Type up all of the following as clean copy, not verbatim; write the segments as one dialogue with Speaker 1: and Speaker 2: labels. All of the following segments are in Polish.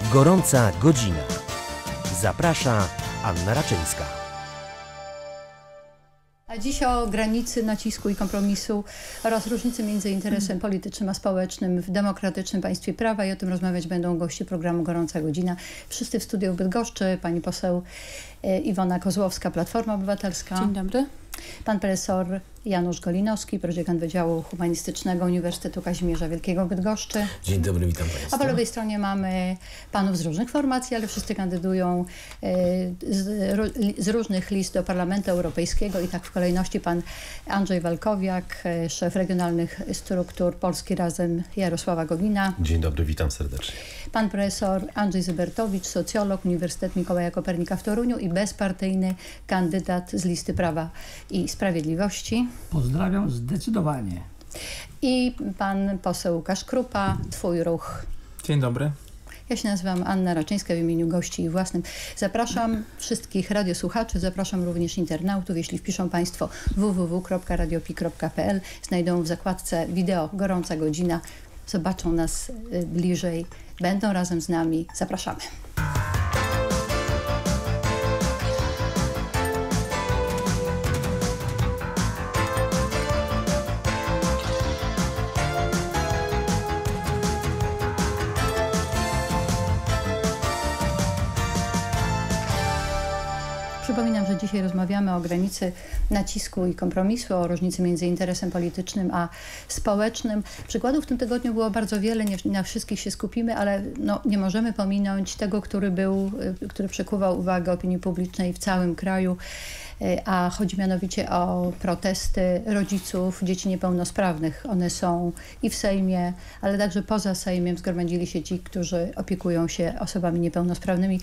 Speaker 1: Gorąca godzina. Zaprasza Anna Raczyńska.
Speaker 2: A dziś o granicy nacisku i kompromisu oraz różnicy między interesem politycznym a społecznym w demokratycznym państwie prawa i o tym rozmawiać będą goście programu Gorąca Godzina. Wszyscy w studiu w Bydgoszczy, pani poseł Iwona Kozłowska, Platforma Obywatelska.
Speaker 3: Dzień dobry.
Speaker 2: Pan profesor Janusz Golinowski, prodziekant Wydziału Humanistycznego Uniwersytetu Kazimierza Wielkiego w Bydgoszczy.
Speaker 4: Dzień dobry, witam Państwa.
Speaker 2: A po lewej stronie mamy panów z różnych formacji, ale wszyscy kandydują z różnych list do Parlamentu Europejskiego i tak w kolejności pan Andrzej Walkowiak, szef regionalnych struktur Polski Razem Jarosława Gowina.
Speaker 4: Dzień dobry, witam serdecznie.
Speaker 2: Pan profesor Andrzej Zybertowicz, socjolog, Uniwersytet Mikołaja Kopernika w Toruniu i bezpartyjny kandydat z listy Prawa i Sprawiedliwości.
Speaker 5: Pozdrawiam zdecydowanie.
Speaker 2: I pan poseł Łukasz Krupa, Twój Ruch.
Speaker 3: Dzień dobry.
Speaker 2: Ja się nazywam Anna Raczyńska w imieniu gości i własnym. Zapraszam wszystkich radiosłuchaczy, zapraszam również internautów. Jeśli wpiszą Państwo www.radiopi.pl, znajdą w zakładce wideo Gorąca Godzina, zobaczą nas bliżej, będą razem z nami. Zapraszamy. Przypominam, że dzisiaj rozmawiamy o granicy nacisku i kompromisu, o różnicy między interesem politycznym a społecznym. Przykładów w tym tygodniu było bardzo wiele, nie na wszystkich się skupimy, ale nie możemy pominąć tego, który przykuwał uwagę opinii publicznej w całym kraju, a chodzi mianowicie o protesty rodziców dzieci niepełnosprawnych. One są i w Sejmie, ale także poza Sejmem zgromadzili się ci, którzy opiekują się osobami niepełnosprawnymi.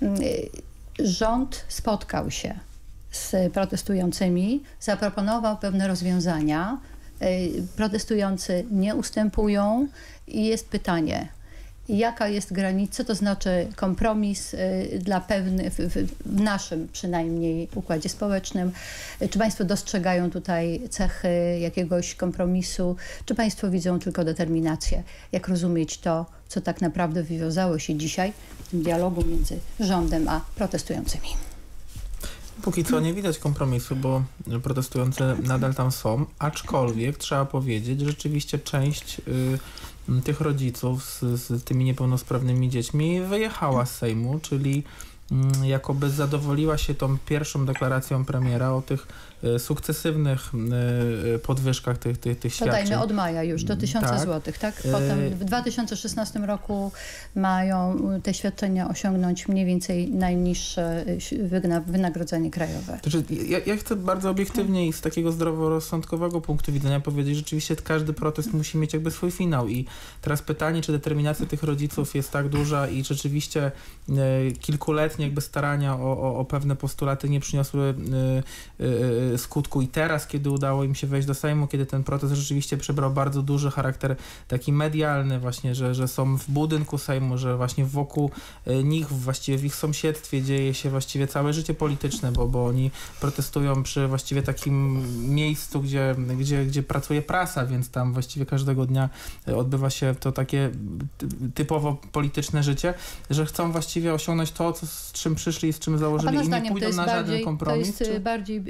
Speaker 2: Rząd spotkał się z protestującymi, zaproponował pewne rozwiązania. Protestujący nie ustępują i jest pytanie, jaka jest granica, co to znaczy kompromis dla w naszym przynajmniej układzie społecznym. Czy Państwo dostrzegają tutaj cechy jakiegoś kompromisu, czy Państwo widzą tylko determinację? Jak rozumieć to, co tak naprawdę wywiązało się dzisiaj w tym dialogu między rządem a protestującymi?
Speaker 3: Póki co nie widać kompromisu, bo protestujący nadal tam są, aczkolwiek trzeba powiedzieć, że rzeczywiście część tych rodziców z tymi niepełnosprawnymi dziećmi wyjechała z Sejmu, czyli jakoby zadowoliła się tą pierwszą deklaracją premiera o tych sukcesywnych podwyżkach tych świadczeń.
Speaker 2: Dodajmy od maja już do 1000 złotych, tak? Potem w 2016 roku mają te świadczenia osiągnąć mniej więcej najniższe wynagrodzenie krajowe.
Speaker 3: Znaczy, ja chcę bardzo obiektywnie i z takiego zdroworozsądkowego punktu widzenia powiedzieć, że rzeczywiście każdy protest musi mieć jakby swój finał i teraz pytanie, czy determinacja tych rodziców jest tak duża i rzeczywiście kilkuletnie jakby starania o pewne postulaty nie przyniosły skutku i teraz, kiedy udało im się wejść do Sejmu, kiedy ten protest rzeczywiście przybrał bardzo duży charakter taki medialny właśnie, że są w budynku Sejmu, że właśnie wokół nich, właściwie w ich sąsiedztwie dzieje się właściwie całe życie polityczne, bo oni protestują przy właściwie takim miejscu, gdzie pracuje prasa, więc tam właściwie każdego dnia odbywa się to takie typowo polityczne życie, że chcą właściwie osiągnąć to, z czym przyszli i z czym założyli i nie pójdą na żaden kompromis.
Speaker 2: To jest bardziej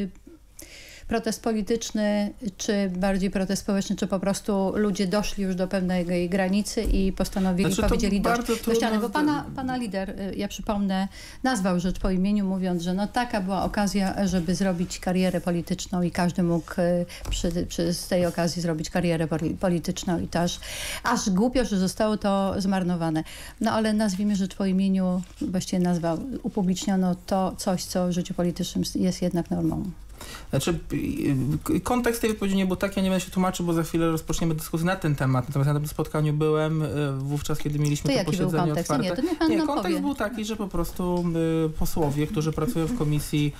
Speaker 2: protest polityczny, czy bardziej protest społeczny, czy po prostu ludzie doszli już do pewnej granicy i postanowili, powiedzieli do ściany. Bo pana lider, ja przypomnę, nazwał rzecz po imieniu, mówiąc, że taka była okazja, żeby zrobić karierę polityczną i każdy mógł z tej okazji zrobić karierę polityczną i to aż głupio, że zostało to zmarnowane. Ale nazwijmy rzecz po imieniu, właściwie upubliczniono to coś, co w życiu politycznym jest jednak normą.
Speaker 3: Znaczy, kontekst tej wypowiedzi nie był taki, ja nie będę się tłumaczył, bo za chwilę rozpoczniemy dyskusję na ten temat. Natomiast na tym spotkaniu byłem wówczas, kiedy mieliśmy to posiedzenie otwarte. Kontekst był taki, że po prostu posłowie, którzy pracują w komisji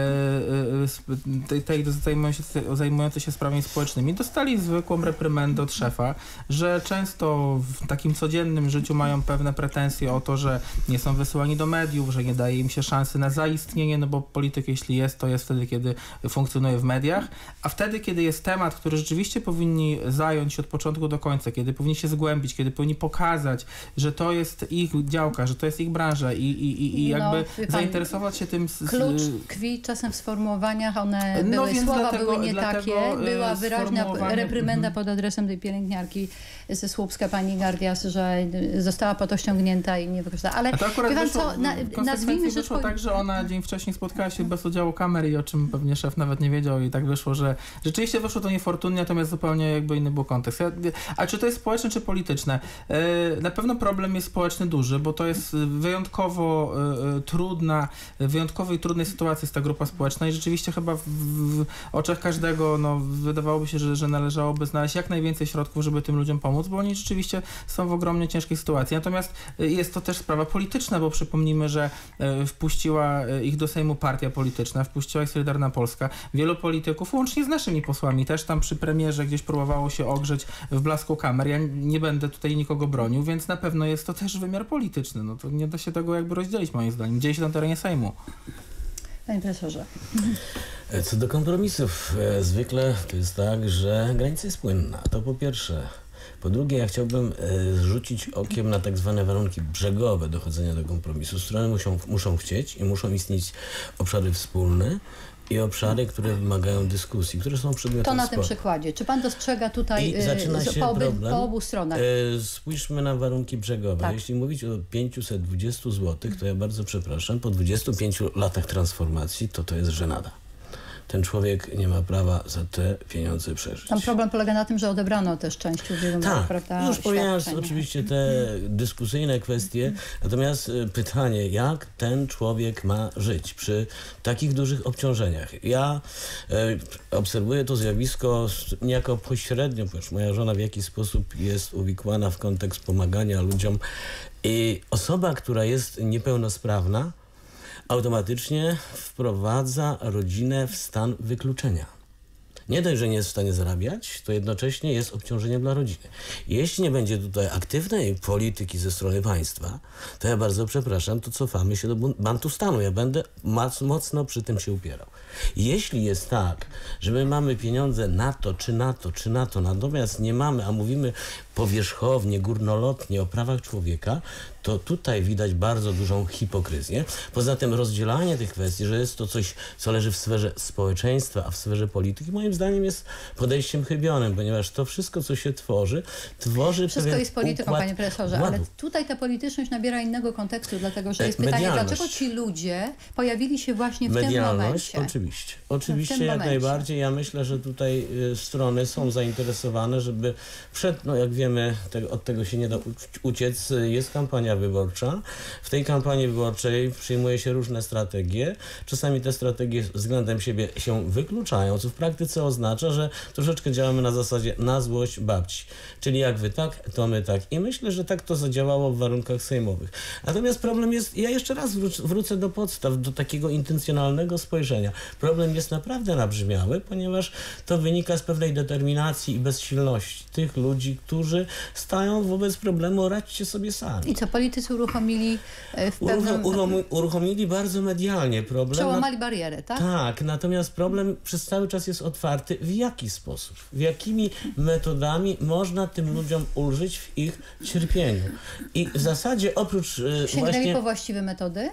Speaker 3: tej zajmującej się sprawami społecznymi, dostali zwykłą reprymendę od szefa, że często w takim codziennym życiu mają pewne pretensje o to, że nie są wysyłani do mediów, że nie daje im się szansy na zaistnienie, bo polityk, jeśli jest, to jest wtedy, kiedy funkcjonuje w mediach, a wtedy, kiedy jest temat, który rzeczywiście powinni zająć od początku do końca, kiedy powinni się zgłębić, kiedy powinni pokazać, że to jest ich działka, że to jest ich branża i jakby zainteresować się tym...
Speaker 2: Klucz tkwi czasem w sformułowaniach, one były, słowa były nie takie, była wyraźna reprymenda pod adresem tej pielęgniarki ze Słupska, pani Gardias, że została po to ściągnięta i nie wykorzystała. Ale
Speaker 3: a to akurat wyszło,
Speaker 2: nazwijmy
Speaker 3: wyszło tak, że ona dzień wcześniej spotkała się bez udziału kamery i o czym pewnie szef nawet nie wiedział i tak wyszło, że rzeczywiście wyszło to niefortunnie, natomiast zupełnie jakby inny był kontekst. A czy to jest społeczne, czy polityczne? Na pewno problem jest społeczny duży, bo to jest wyjątkowo wyjątkowej trudnej sytuacji jest ta grupa społeczna i rzeczywiście chyba w oczach każdego wydawałoby się, że należałoby znaleźć jak najwięcej środków, żeby tym ludziom pomóc, bo oni rzeczywiście są w ogromnie ciężkiej sytuacji. Natomiast jest to też sprawa polityczna, bo przypomnijmy, że wpuściła ich do Sejmu partia polityczna, wpuściła ich Solidarna Polska. Wielu polityków, łącznie z naszymi posłami, też tam przy premierze gdzieś próbowało się ogrzeć w blasku kamer. Ja nie będę tutaj nikogo bronił, więc na pewno jest to też wymiar polityczny. No to nie da się tego jakby rozdzielić moim zdaniem. Dzieje się na terenie Sejmu.
Speaker 2: Panie profesorze.
Speaker 4: Co do kompromisów, zwykle to jest tak, że granica jest płynna. To po pierwsze. Po drugie, ja chciałbym rzucić okiem na tak zwane warunki brzegowe dochodzenia do kompromisu. Strony muszą chcieć i muszą istnieć obszary wspólne i obszary, które wymagają dyskusji, które są przedmiotem
Speaker 2: To na
Speaker 4: sporu.
Speaker 2: tym przykładzie. Czy pan dostrzega tutaj po obu stronach?
Speaker 4: Spójrzmy na warunki brzegowe.
Speaker 2: Tak.
Speaker 4: Jeśli mówić o 520 zł, to ja bardzo przepraszam, po 25 latach transformacji to jest żenada. Ten człowiek nie ma prawa za te pieniądze przeżyć.
Speaker 2: Tam problem polega na tym, że odebrano też część ubiegłego, prawda?
Speaker 4: Już pomijając oczywiście te dyskusyjne kwestie, natomiast pytanie, jak ten człowiek ma żyć przy takich dużych obciążeniach? Ja obserwuję to zjawisko niejako pośrednio, ponieważ moja żona w jakiś sposób jest uwikłana w kontekst pomagania ludziom i osoba, która jest niepełnosprawna, automatycznie wprowadza rodzinę w stan wykluczenia. Nie dość, że nie jest w stanie zarabiać, to jednocześnie jest obciążeniem dla rodziny. Jeśli nie będzie tutaj aktywnej polityki ze strony państwa, to ja bardzo przepraszam, to cofamy się do Bantustanu. Ja będę mocno przy tym się upierał. Jeśli jest tak, że my mamy pieniądze na to, czy na to, czy na to, natomiast nie mamy, a mówimy powierzchownie, górnolotnie o prawach człowieka, to tutaj widać bardzo dużą hipokryzję. Poza tym rozdzielanie tych kwestii, że jest to coś, co leży w sferze społeczeństwa, a w sferze polityki, moim zdaniem jest podejściem chybionym, ponieważ to wszystko, co się tworzy
Speaker 2: wszystko jest polityką, panie profesorze, ale tutaj ta polityczność nabiera innego kontekstu, dlatego że jest pytanie, dlaczego ci ludzie pojawili się właśnie w tym momencie?
Speaker 4: Oczywiście jak najbardziej. Ja myślę, że tutaj strony są zainteresowane, żeby jak wiemy, od tego się nie da uciec, jest kampania wyborcza. W tej kampanii wyborczej przyjmuje się różne strategie. Czasami te strategie względem siebie się wykluczają, co w praktyce oznacza, że troszeczkę działamy na zasadzie na złość babci. Czyli jak wy tak, to my tak. I myślę, że tak to zadziałało w warunkach sejmowych. Natomiast problem jest, ja jeszcze raz wrócę do podstaw, do takiego intencjonalnego spojrzenia. Problem jest naprawdę nabrzmiały, ponieważ to wynika z pewnej determinacji i bezsilności tych ludzi, którzy stają wobec problemu, radźcie sobie sami.
Speaker 2: I co politycy uruchomili w pewnym...
Speaker 4: Uruchomili bardzo medialnie problem.
Speaker 2: Przełamali barierę, tak?
Speaker 4: Tak, natomiast problem przez cały czas jest otwarty. W jaki sposób? Jakimi metodami można tym ludziom ulżyć w ich cierpieniu? I w zasadzie oprócz
Speaker 2: Sięgnęli po właściwe metody?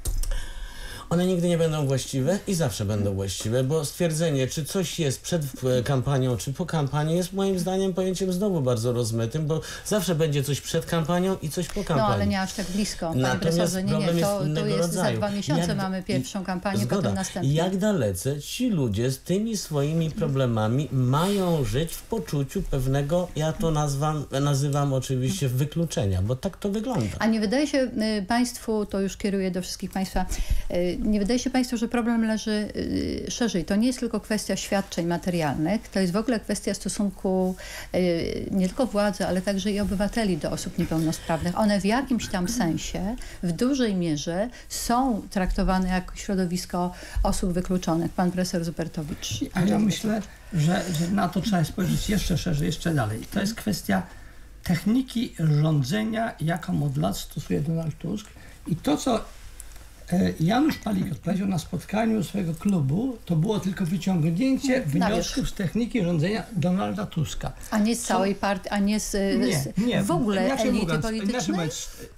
Speaker 4: One nigdy nie będą właściwe i zawsze będą właściwe, bo stwierdzenie, czy coś jest przed kampanią, czy po kampanii, jest moim zdaniem pojęciem znowu bardzo rozmytym, bo zawsze będzie coś przed kampanią i coś po kampanii.
Speaker 2: No, ale nie aż tak blisko, panie profesorze. To jest za 2 miesiące mamy pierwszą kampanię, potem następną.
Speaker 4: Jak dalece ci ludzie z tymi swoimi problemami mają żyć w poczuciu pewnego, ja to nazywam oczywiście wykluczenia, bo tak to wygląda.
Speaker 2: A nie wydaje się państwu, to już kieruję do wszystkich państwa, nie wydaje się państwu, że problem leży szerzej. To nie jest tylko kwestia świadczeń materialnych, to jest w ogóle kwestia stosunku nie tylko władzy, ale także i obywateli do osób niepełnosprawnych. One w jakimś tam sensie, w dużej mierze są traktowane jako środowisko osób wykluczonych. Pan profesor Zupertowicz.
Speaker 5: A ja myślę, że na to trzeba spojrzeć jeszcze szerzej, jeszcze dalej. To jest kwestia techniki rządzenia, jaką od lat stosuje Donald Tusk i to, co Janusz Palikot powiedział na spotkaniu swojego klubu, to było tylko wyciągnięcie wniosków z techniki rządzenia Donalda Tuska.
Speaker 2: A nie z całej partii, a nie z
Speaker 5: nie,
Speaker 2: w ogóle elity
Speaker 5: mówiąc,
Speaker 2: politycznej?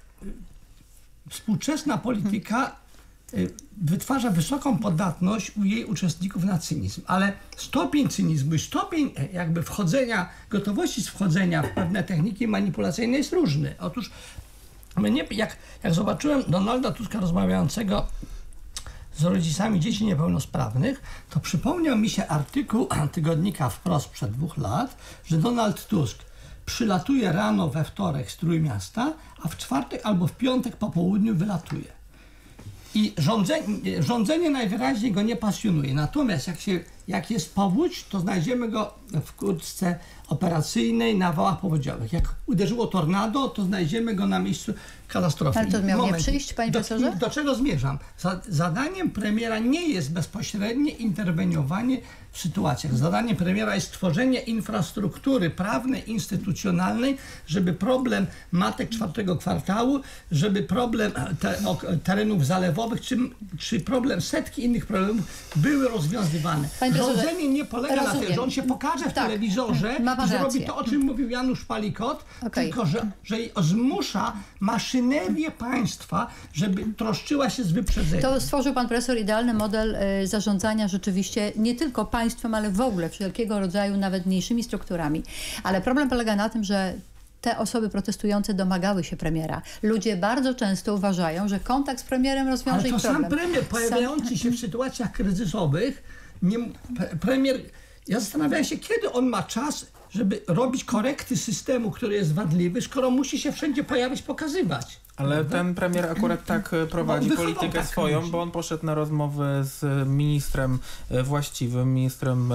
Speaker 5: Współczesna polityka wytwarza wysoką podatność u jej uczestników na cynizm, ale stopień cynizmu i stopień jakby wchodzenia, gotowości wchodzenia w pewne techniki manipulacyjne jest różny. Otóż jak zobaczyłem Donalda Tuska rozmawiającego z rodzicami dzieci niepełnosprawnych, to przypomniał mi się artykuł tygodnika Wprost sprzed 2 lat, że Donald Tusk przylatuje rano we wtorek z Trójmiasta, a w czwartek albo w piątek po południu wylatuje. I rządzenie najwyraźniej go nie pasjonuje. Natomiast jak jest powódź, to znajdziemy go w kurtce operacyjnej na wałach powodziowych. Jak uderzyło tornado, to znajdziemy go na miejscu katastrofy.
Speaker 2: Ale to miał nie przyjść, panie profesorze?
Speaker 5: Do czego zmierzam? Zadaniem premiera nie jest bezpośrednie interweniowanie w sytuacjach. Zadaniem premiera jest tworzenie infrastruktury prawnej, instytucjonalnej, żeby problem matek 4. kwartału, żeby problem terenów zalewowych, czy problem setki innych problemów były rozwiązywane. Rządzenie nie polega na tym, że on się pokaże w telewizorze i zrobi to, o czym mówił Janusz Palikot, tylko że zmusza maszynerię państwa, żeby troszczyła się z wyprzedzeniem.
Speaker 2: To stworzył pan profesor idealny model zarządzania rzeczywiście nie tylko państwem, ale w ogóle wszelkiego rodzaju, nawet mniejszymi strukturami. Ale problem polega na tym, że te osoby protestujące domagały się premiera. Ludzie bardzo często uważają, że kontakt z premierem rozwiąże ich problem.
Speaker 5: Ale to sam premier pojawiający się w sytuacjach kryzysowych, premier, ja zastanawiałem się, kiedy on ma czas, żeby robić korekty systemu, który jest wadliwy, skoro musi się wszędzie pojawić, pokazywać.
Speaker 3: Ale ten premier akurat tak prowadzi politykę swoją, bo on poszedł na rozmowę z ministrem właściwym, ministrem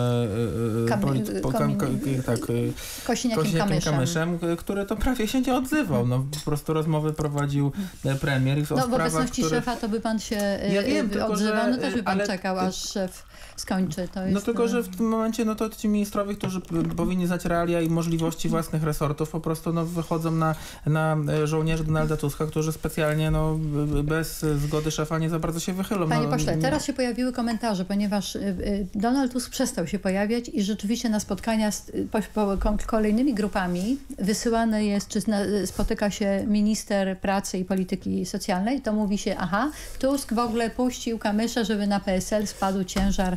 Speaker 3: Kosiniakiem-Kamyszem, który to prawie się nie odzywał. No, po prostu rozmowy prowadził premier. I w
Speaker 2: obecności szefa to by pan się odzywał, no też by pan czekał, aż szef skończy. To jest...
Speaker 3: No tylko, że w tym momencie to ci ministrowie, którzy powinni znać realia i możliwości własnych resortów, po prostu wychodzą na żołnierzy Donalda Tuska, którzy specjalnie bez zgody szefa nie za bardzo się wychylą.
Speaker 2: Panie pośle, teraz się pojawiły komentarze, ponieważ Donald Tusk przestał się pojawiać i rzeczywiście na spotkania z kolejnymi grupami wysyłane jest, czy spotyka się minister pracy i polityki socjalnej, to mówi się, Tusk w ogóle puścił Kamysza, żeby na PSL spadł ciężar.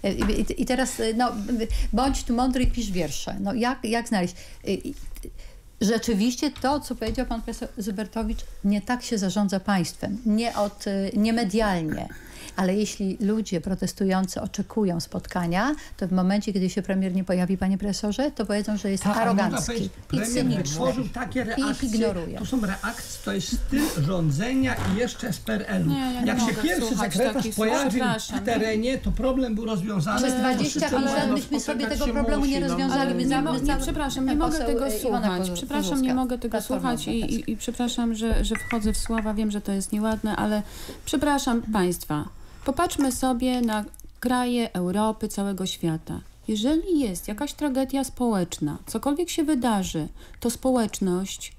Speaker 2: I teraz, bądź tu mądry i pisz wiersze. Jak znaleźć? Rzeczywiście to, co powiedział pan profesor Zybertowicz, nie tak się zarządza państwem, nie medialnie. Ale jeśli ludzie protestujący oczekują spotkania, to w momencie, kiedy się premier nie pojawi, panie profesorze, to powiedzą, że jest arogancki i cyniczny.
Speaker 5: Takie reakcje,
Speaker 2: i ich ignoruje.
Speaker 5: To są reakcje, to jest styl rządzenia i jeszcze z PRL-u. Jak się pierwszy sekretarz pojawił w terenie, to problem był rozwiązany.
Speaker 2: Przez 20 lat byśmy sobie tego problemu nie rozwiązali.
Speaker 6: Przepraszam, nie mogę tego słuchać. Przepraszam, nie mogę tego słuchać i przepraszam, że wchodzę w słowa. Wiem, że to jest nieładne, ale przepraszam państwa. Popatrzmy sobie na kraje Europy, całego świata. Jeżeli jest jakaś tragedia społeczna, cokolwiek się wydarzy, to społeczność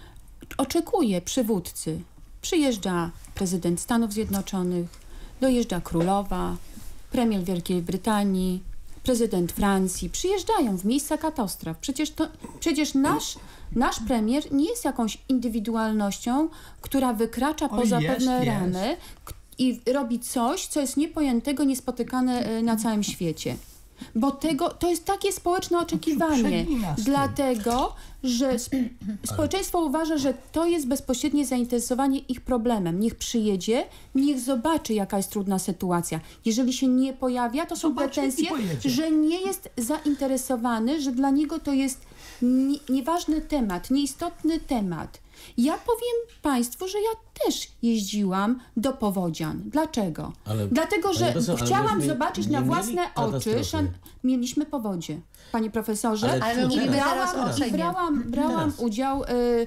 Speaker 6: oczekuje przywódcy. Przyjeżdża prezydent Stanów Zjednoczonych, dojeżdża królowa, premier Wielkiej Brytanii, prezydent Francji. Przyjeżdżają w miejsca katastrof. Przecież nasz premier nie jest jakąś indywidualnością, która wykracza poza pewne ramy i robi coś, co jest niepojętego, niespotykane na całym świecie. Bo to jest takie społeczne oczekiwanie. Dlatego, że społeczeństwo uważa, że to jest bezpośrednie zainteresowanie ich problemem. Niech przyjedzie, niech zobaczy, jaka jest trudna sytuacja. Jeżeli się nie pojawia, to są pretensje, że nie jest zainteresowany, że dla niego to jest nieważny temat, nieistotny temat. Ja powiem państwu, że ja też jeździłam do Powodzian. Dlaczego? Dlatego, że chciałam zobaczyć na własne oczy. Mieliśmy powodzie, panie profesorze.
Speaker 2: Ale mówimy teraz o
Speaker 6: brałam udział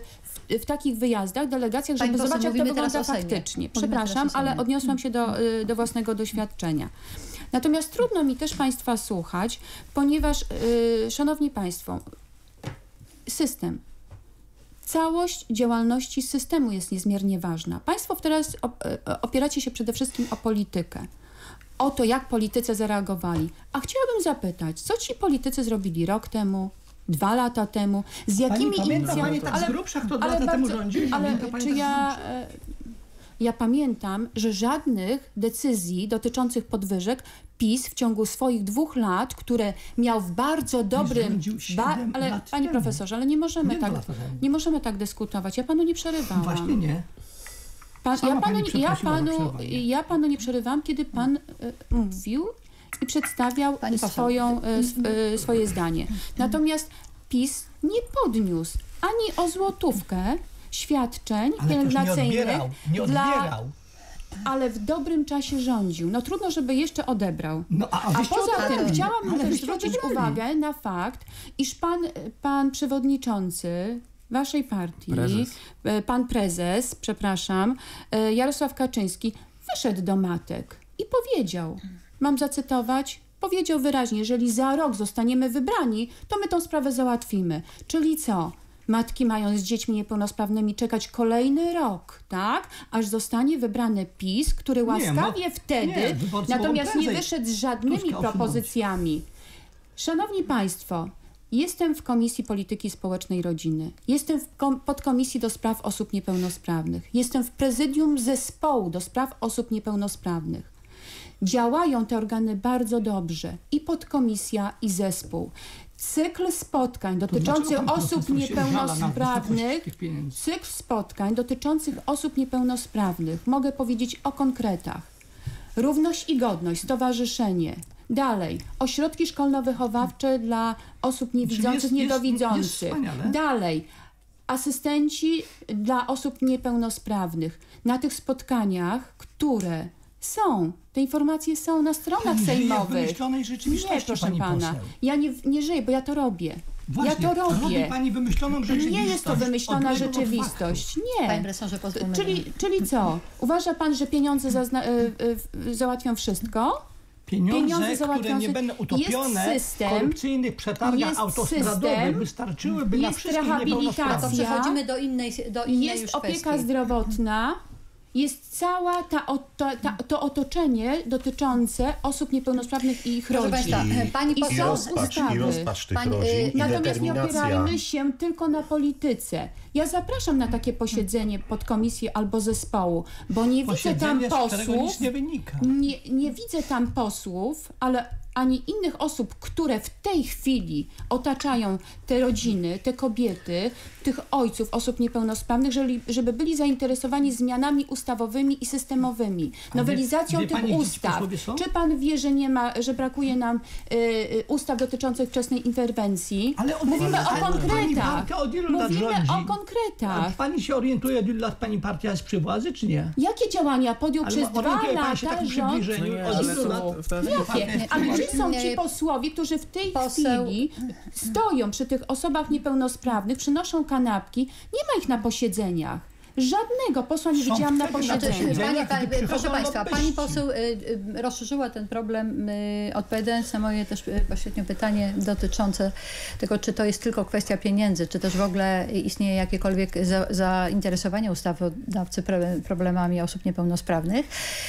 Speaker 6: w takich wyjazdach, delegacjach, żeby zobaczyć, jak to wygląda faktycznie. Przepraszam, ale odniosłam się do własnego doświadczenia. Natomiast trudno mi też państwa słuchać, ponieważ, szanowni państwo, system. Całość działalności systemu jest niezmiernie ważna. Państwo teraz opieracie się przede wszystkim o politykę. O to, jak politycy zareagowali. A chciałabym zapytać, co ci politycy zrobili rok temu, 2 lata temu, z jakimi
Speaker 5: inicjatywami... Pani tak z grubsza, kto 2 lata temu rządził?
Speaker 6: Ale czy ja pamiętam, że żadnych decyzji dotyczących podwyżek PiS w ciągu swoich 2 lat, które miał w bardzo dobrym... Ale panie profesorze, ale nie możemy tak dyskutować. Ja panu nie przerywałam.
Speaker 5: Właśnie nie.
Speaker 6: Ja panu nie przerywam, kiedy pan mówił i przedstawiał swoje zdanie. Natomiast PiS nie podniósł ani o złotówkę świadczeń pielęgnacyjnych.
Speaker 5: Nie odbierał.
Speaker 6: Ale w dobrym czasie rządził. No trudno, żeby jeszcze odebrał.
Speaker 5: A
Speaker 6: poza tym chciałam też zwrócić uwagę na fakt, iż pan przewodniczący waszej partii, pan prezes, Jarosław Kaczyński, wyszedł do matek i powiedział, mam zacytować, powiedział wyraźnie, jeżeli za rok zostaniemy wybrani, to my tą sprawę załatwimy. Czyli co? Matki mają z dziećmi niepełnosprawnymi czekać kolejny rok, tak? Aż zostanie wybrany PiS, który łaskawie wtedy, natomiast nie wyszedł z żadnymi propozycjami. Szanowni Państwo, jestem w Komisji Polityki Społecznej i Rodziny. Jestem w podkomisji do spraw osób niepełnosprawnych. Jestem w prezydium zespołu do spraw osób niepełnosprawnych. Działają te organy bardzo dobrze. I podkomisja, i zespół. Cykl spotkań dotyczących osób niepełnosprawnych, mogę powiedzieć o konkretach. Równość i godność, stowarzyszenie. Dalej, ośrodki szkolno-wychowawcze dla osób niewidzących, niedowidzących. Dalej, asystenci dla osób niepełnosprawnych. Na tych spotkaniach, które są, te informacje są na stronach sejmowych. Nie, proszę pana. Ja nie żyję, bo ja to robię.
Speaker 5: Właśnie, ja to robię. Robi pani wymyśloną rzeczywistość.
Speaker 6: Nie jest to wymyślona rzeczywistość. Nie.
Speaker 2: Panie profesorze, pozwólmy.
Speaker 6: Czyli co? Uważa pan, że pieniądze załatwią wszystko?
Speaker 5: Pieniądze, które nie będą utopione w korupcyjnych przetargach autostradowych, wystarczyłyby na wszystkich niepełnosprawnych.
Speaker 2: To przechodzimy do innej
Speaker 6: jest opieka zdrowotna, jest cała to otoczenie dotyczące osób niepełnosprawnych i ich rodzin.
Speaker 7: I rozpacz tych rodzin,
Speaker 6: natomiast nie opierajmy się tylko na polityce. Ja zapraszam na takie posiedzenie podkomisji albo zespołu, bo nie widzę tam posłów. Nie widzę tam posłów, ale ani innych osób, które w tej chwili otaczają te rodziny, te kobiety, tych ojców, osób niepełnosprawnych, żeby byli zainteresowani zmianami ustawowymi i systemowymi, nowelizacją tych ustaw. Czy pan wie, że brakuje nam ustaw dotyczących wczesnej interwencji?
Speaker 5: Ale
Speaker 6: mówimy o konkretach.
Speaker 5: Mówimy
Speaker 6: o konkretach.
Speaker 5: Pani się orientuje, od ilu lat pani partia jest przy władzy, czy nie?
Speaker 6: Jakie działania podjął przez 2 lata rząd? Jakie? Ale gdzie są ci posłowie, którzy w tej chwili stoją przy tych osobach niepełnosprawnych, przynoszą kanapki, nie ma ich na posiedzeniach. Żadnego posła nie widziałam na posiedzeniu.
Speaker 2: Proszę Państwa, pani poseł rozszerzyła ten problem, odpowiadając na moje też pośrednio pytanie dotyczące tego, czy to jest tylko kwestia pieniędzy, czy też w ogóle istnieje jakiekolwiek zainteresowanie ustawodawcy problemami osób niepełnosprawnych.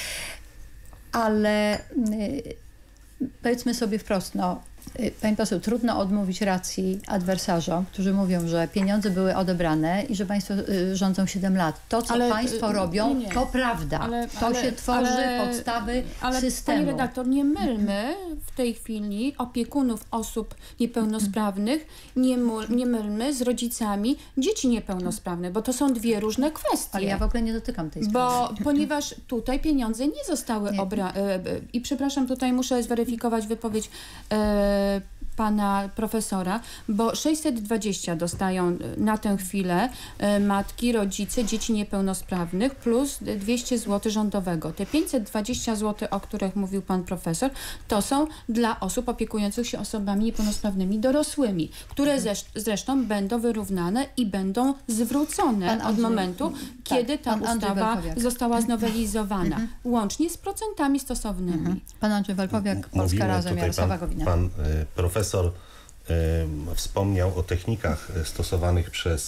Speaker 2: Ale powiedzmy sobie wprost, pani poseł, trudno odmówić racji adwersarzom, którzy mówią, że pieniądze były odebrane i że państwo rządzą 7 lat. To, co państwo robią, to prawda. To się tworzy podstawy systemu.
Speaker 6: Pani redaktor, nie mylmy w tej chwili opiekunów osób niepełnosprawnych, nie mylmy z rodzicami dzieci niepełnosprawnych, bo to są 2 różne kwestie.
Speaker 2: Ale ja w ogóle nie dotykam tej sprawy.
Speaker 6: Ponieważ tutaj pieniądze nie zostały i przepraszam, tutaj muszę zweryfikować wypowiedź pana profesora, bo 620 dostają na tę chwilę matki, rodzice, dzieci niepełnosprawnych plus 200 zł rządowego. Te 520 zł, o których mówił pan profesor, to są dla osób opiekujących się osobami niepełnosprawnymi dorosłymi, które zresztą będą wyrównane i będą zwrócone od momentu, kiedy ta ustawa została znowelizowana, łącznie z procentami stosownymi.
Speaker 2: Pan Andrzej Walpowiak, Polska Razem, Jarosława Gowina.
Speaker 7: Pan profesor wspomniał o technikach stosowanych przez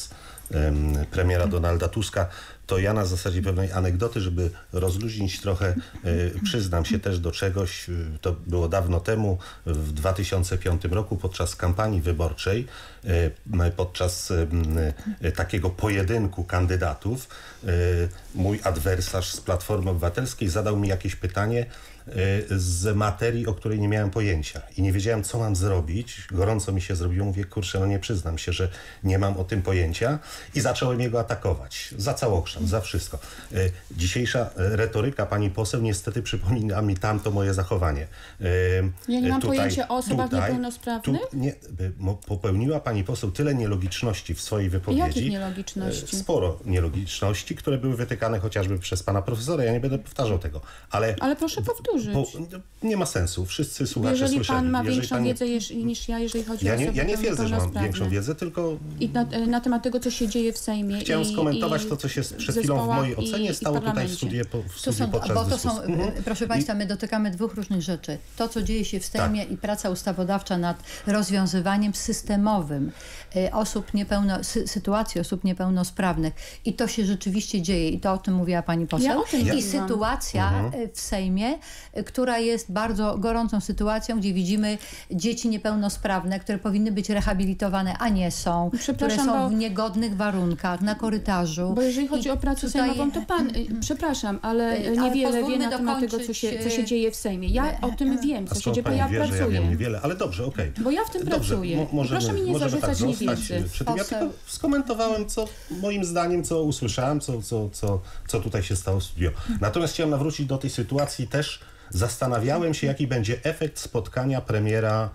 Speaker 7: premiera Donalda Tuska, to ja na zasadzie pewnej anegdoty, żeby rozluźnić trochę, przyznam się też do czegoś, to było dawno temu, w 2005 roku podczas kampanii wyborczej, podczas takiego pojedynku kandydatów, mój adwersarz z Platformy Obywatelskiej zadał mi jakieś pytanie z materii, o której nie miałem pojęcia i nie wiedziałem, co mam zrobić. Gorąco mi się zrobiło, mówię, kurczę, no nie przyznam się, że nie mam o tym pojęcia i zacząłem jego atakować za całokształt, za wszystko. Dzisiejsza retoryka pani poseł niestety przypomina mi tamto moje zachowanie.
Speaker 6: Ja nie mam pojęcia o osobach niepełnosprawnych?
Speaker 7: Popełniła pani poseł tyle nielogiczności w swojej wypowiedzi.
Speaker 6: Jakich nielogiczności?
Speaker 7: Sporo nielogiczności, które były wytykane chociażby przez pana profesora. Ja nie będę powtarzał tego, ale proszę powtórzyć. Nie ma sensu. Wszyscy słuchacze słyszeli.
Speaker 6: Jeżeli pan ma większą wiedzę niż ja, jeżeli chodzi o osoby
Speaker 7: ja nie twierdzę, że mam większą wiedzę, tylko...
Speaker 6: I na temat tego, co się dzieje w Sejmie.
Speaker 7: Chciałem skomentować to, co się przed chwilą w mojej ocenie stało tutaj w studiu podczas dyskusji.
Speaker 2: Proszę państwa, my dotykamy dwóch różnych rzeczy. To, co dzieje się w Sejmie i praca ustawodawcza nad rozwiązywaniem systemowym sytuacji osób niepełnosprawnych. I to się rzeczywiście dzieje. I to o tym mówiła pani poseł. I sytuacja w Sejmie, która jest bardzo gorącą sytuacją, gdzie widzimy dzieci niepełnosprawne, które powinny być rehabilitowane, a nie są, które są w niegodnych warunkach, na korytarzu.
Speaker 6: Bo jeżeli chodzi o pracę sejmową, to pan, przepraszam, ale niewiele wie na temat tego, co się dzieje w Sejmie. Ja o tym wiem, co się dzieje, bo ja pracuję.
Speaker 7: Ja wiem niewiele, ale dobrze, okej.
Speaker 6: Bo ja w tym pracuję. Proszę mi nie zarzucać niewiedzy.
Speaker 7: Ja tylko skomentowałem, co moim zdaniem, co usłyszałem, co tutaj się stało w studio. Natomiast chciałem nawrócić do tej sytuacji też. Zastanawiałem się, jaki będzie efekt spotkania premiera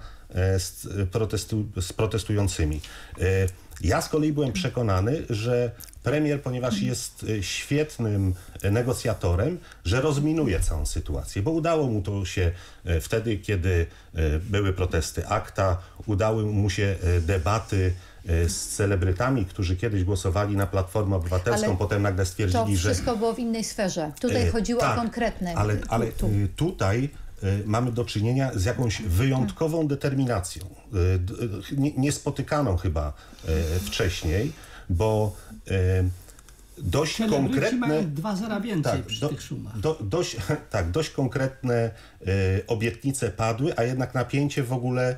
Speaker 7: z protestującymi. Ja z kolei byłem przekonany, że premier, ponieważ jest świetnym negocjatorem, że rozminuje całą sytuację, bo udało mu to się wtedy, kiedy były protesty ACTA, udały mu się debaty z celebrytami, którzy kiedyś głosowali na Platformę Obywatelską, potem nagle stwierdzili, że...
Speaker 2: To wszystko było w innej sferze. Tutaj chodziło o konkretne...
Speaker 7: Ale tutaj mamy do czynienia z jakąś wyjątkową determinacją, niespotykaną chyba wcześniej, bo dość konkretne...
Speaker 5: mają 2 zera więcej przy tych szumach.
Speaker 7: Dość konkretne obietnice padły, a jednak napięcie w ogóle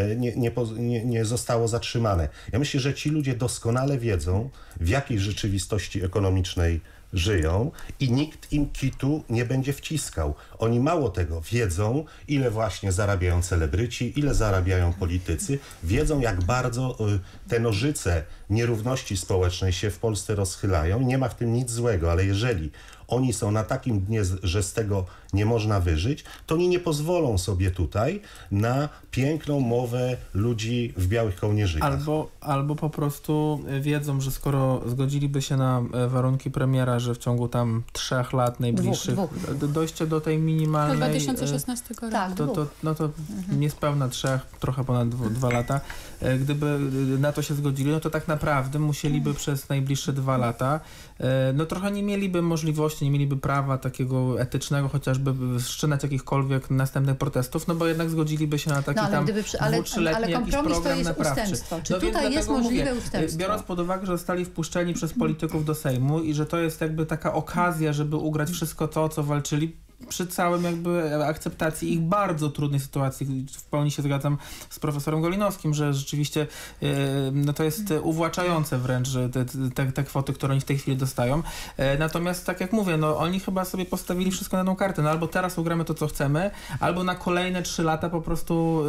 Speaker 7: nie zostało zatrzymane. Ja myślę, że ci ludzie doskonale wiedzą, w jakiej rzeczywistości ekonomicznej żyją i nikt im kitu nie będzie wciskał. Oni mało tego wiedzą, ile właśnie zarabiają celebryci, ile zarabiają politycy, wiedzą, jak bardzo te nożyce nierówności społecznej się w Polsce rozchylają. Nie ma w tym nic złego, ale jeżeli oni są na takim dnie, że z tego nie można wyżyć, to oni nie pozwolą sobie tutaj na piękną mowę ludzi w białych kołnierzykach.
Speaker 3: Albo po prostu wiedzą, że skoro zgodziliby się na warunki premiera, że w ciągu tam 3 lat najbliższych dojście do tej minimalnej...
Speaker 6: 2016 roku.
Speaker 2: Tak,
Speaker 3: to niespełna 3, trochę ponad 2 lata. Gdyby na to się zgodzili, no to tak naprawdę musieliby przez najbliższe 2 lata, no trochę nie mieliby możliwości, nie mieliby prawa takiego etycznego, chociażby wszczynać jakichkolwiek następnych protestów, no bo jednak zgodziliby się na taki dwu-trzyletni jakiś program naprawczy.
Speaker 2: Czy tutaj jest możliwe ustępstwo?
Speaker 3: Biorąc pod uwagę, że zostali wpuszczeni przez polityków do Sejmu i że to jest jakby taka okazja, żeby ugrać wszystko to, o co walczyli, przy całym jakby akceptacji ich bardzo trudnej sytuacji, w pełni się zgadzam z profesorem Golinowskim, że rzeczywiście no to jest uwłaczające wręcz, że te kwoty, które oni w tej chwili dostają. Natomiast tak jak mówię, no oni chyba sobie postawili wszystko na jedną kartę. No albo teraz ugramy to, co chcemy, albo na kolejne 3 lata po prostu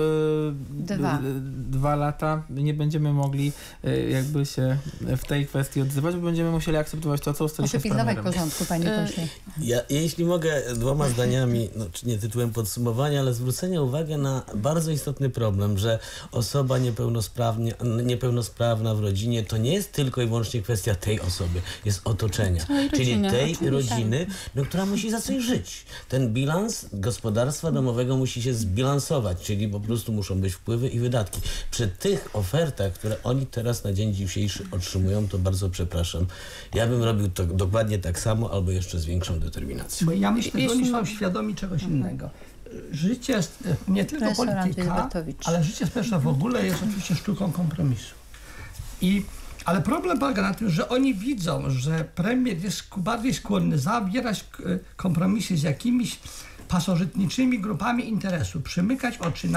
Speaker 3: 2 lata nie będziemy mogli jakby się w tej kwestii odzywać, bo będziemy musieli akceptować to, co ustaliliśmy z premierem.
Speaker 2: Muszę pilnować porządku, panie pośle.
Speaker 4: Ja, jeśli mogę 2 zdaniami, no, czy nie tytułem podsumowania, ale zwrócenia uwagi na bardzo istotny problem, że osoba niepełnosprawna w rodzinie to nie jest tylko i wyłącznie kwestia tej osoby, jest otoczenia. Czyli tej rodziny, no, która musi za coś żyć. Ten bilans gospodarstwa domowego musi się zbilansować, czyli po prostu muszą być wpływy i wydatki. Przy tych ofertach, które oni teraz na dzień dzisiejszy otrzymują, to bardzo przepraszam. Ja bym robił to dokładnie tak samo, albo jeszcze z większą determinacją.
Speaker 5: Bo ja myślę, że oni są świadomi czegoś innego. Życie jest nie tylko polityka, ale życie społeczne w ogóle jest oczywiście sztuką kompromisu. I Ale problem polega na tym, że oni widzą, że premier jest bardziej skłonny zawierać kompromisy z jakimiś pasożytniczymi grupami interesu, przymykać oczy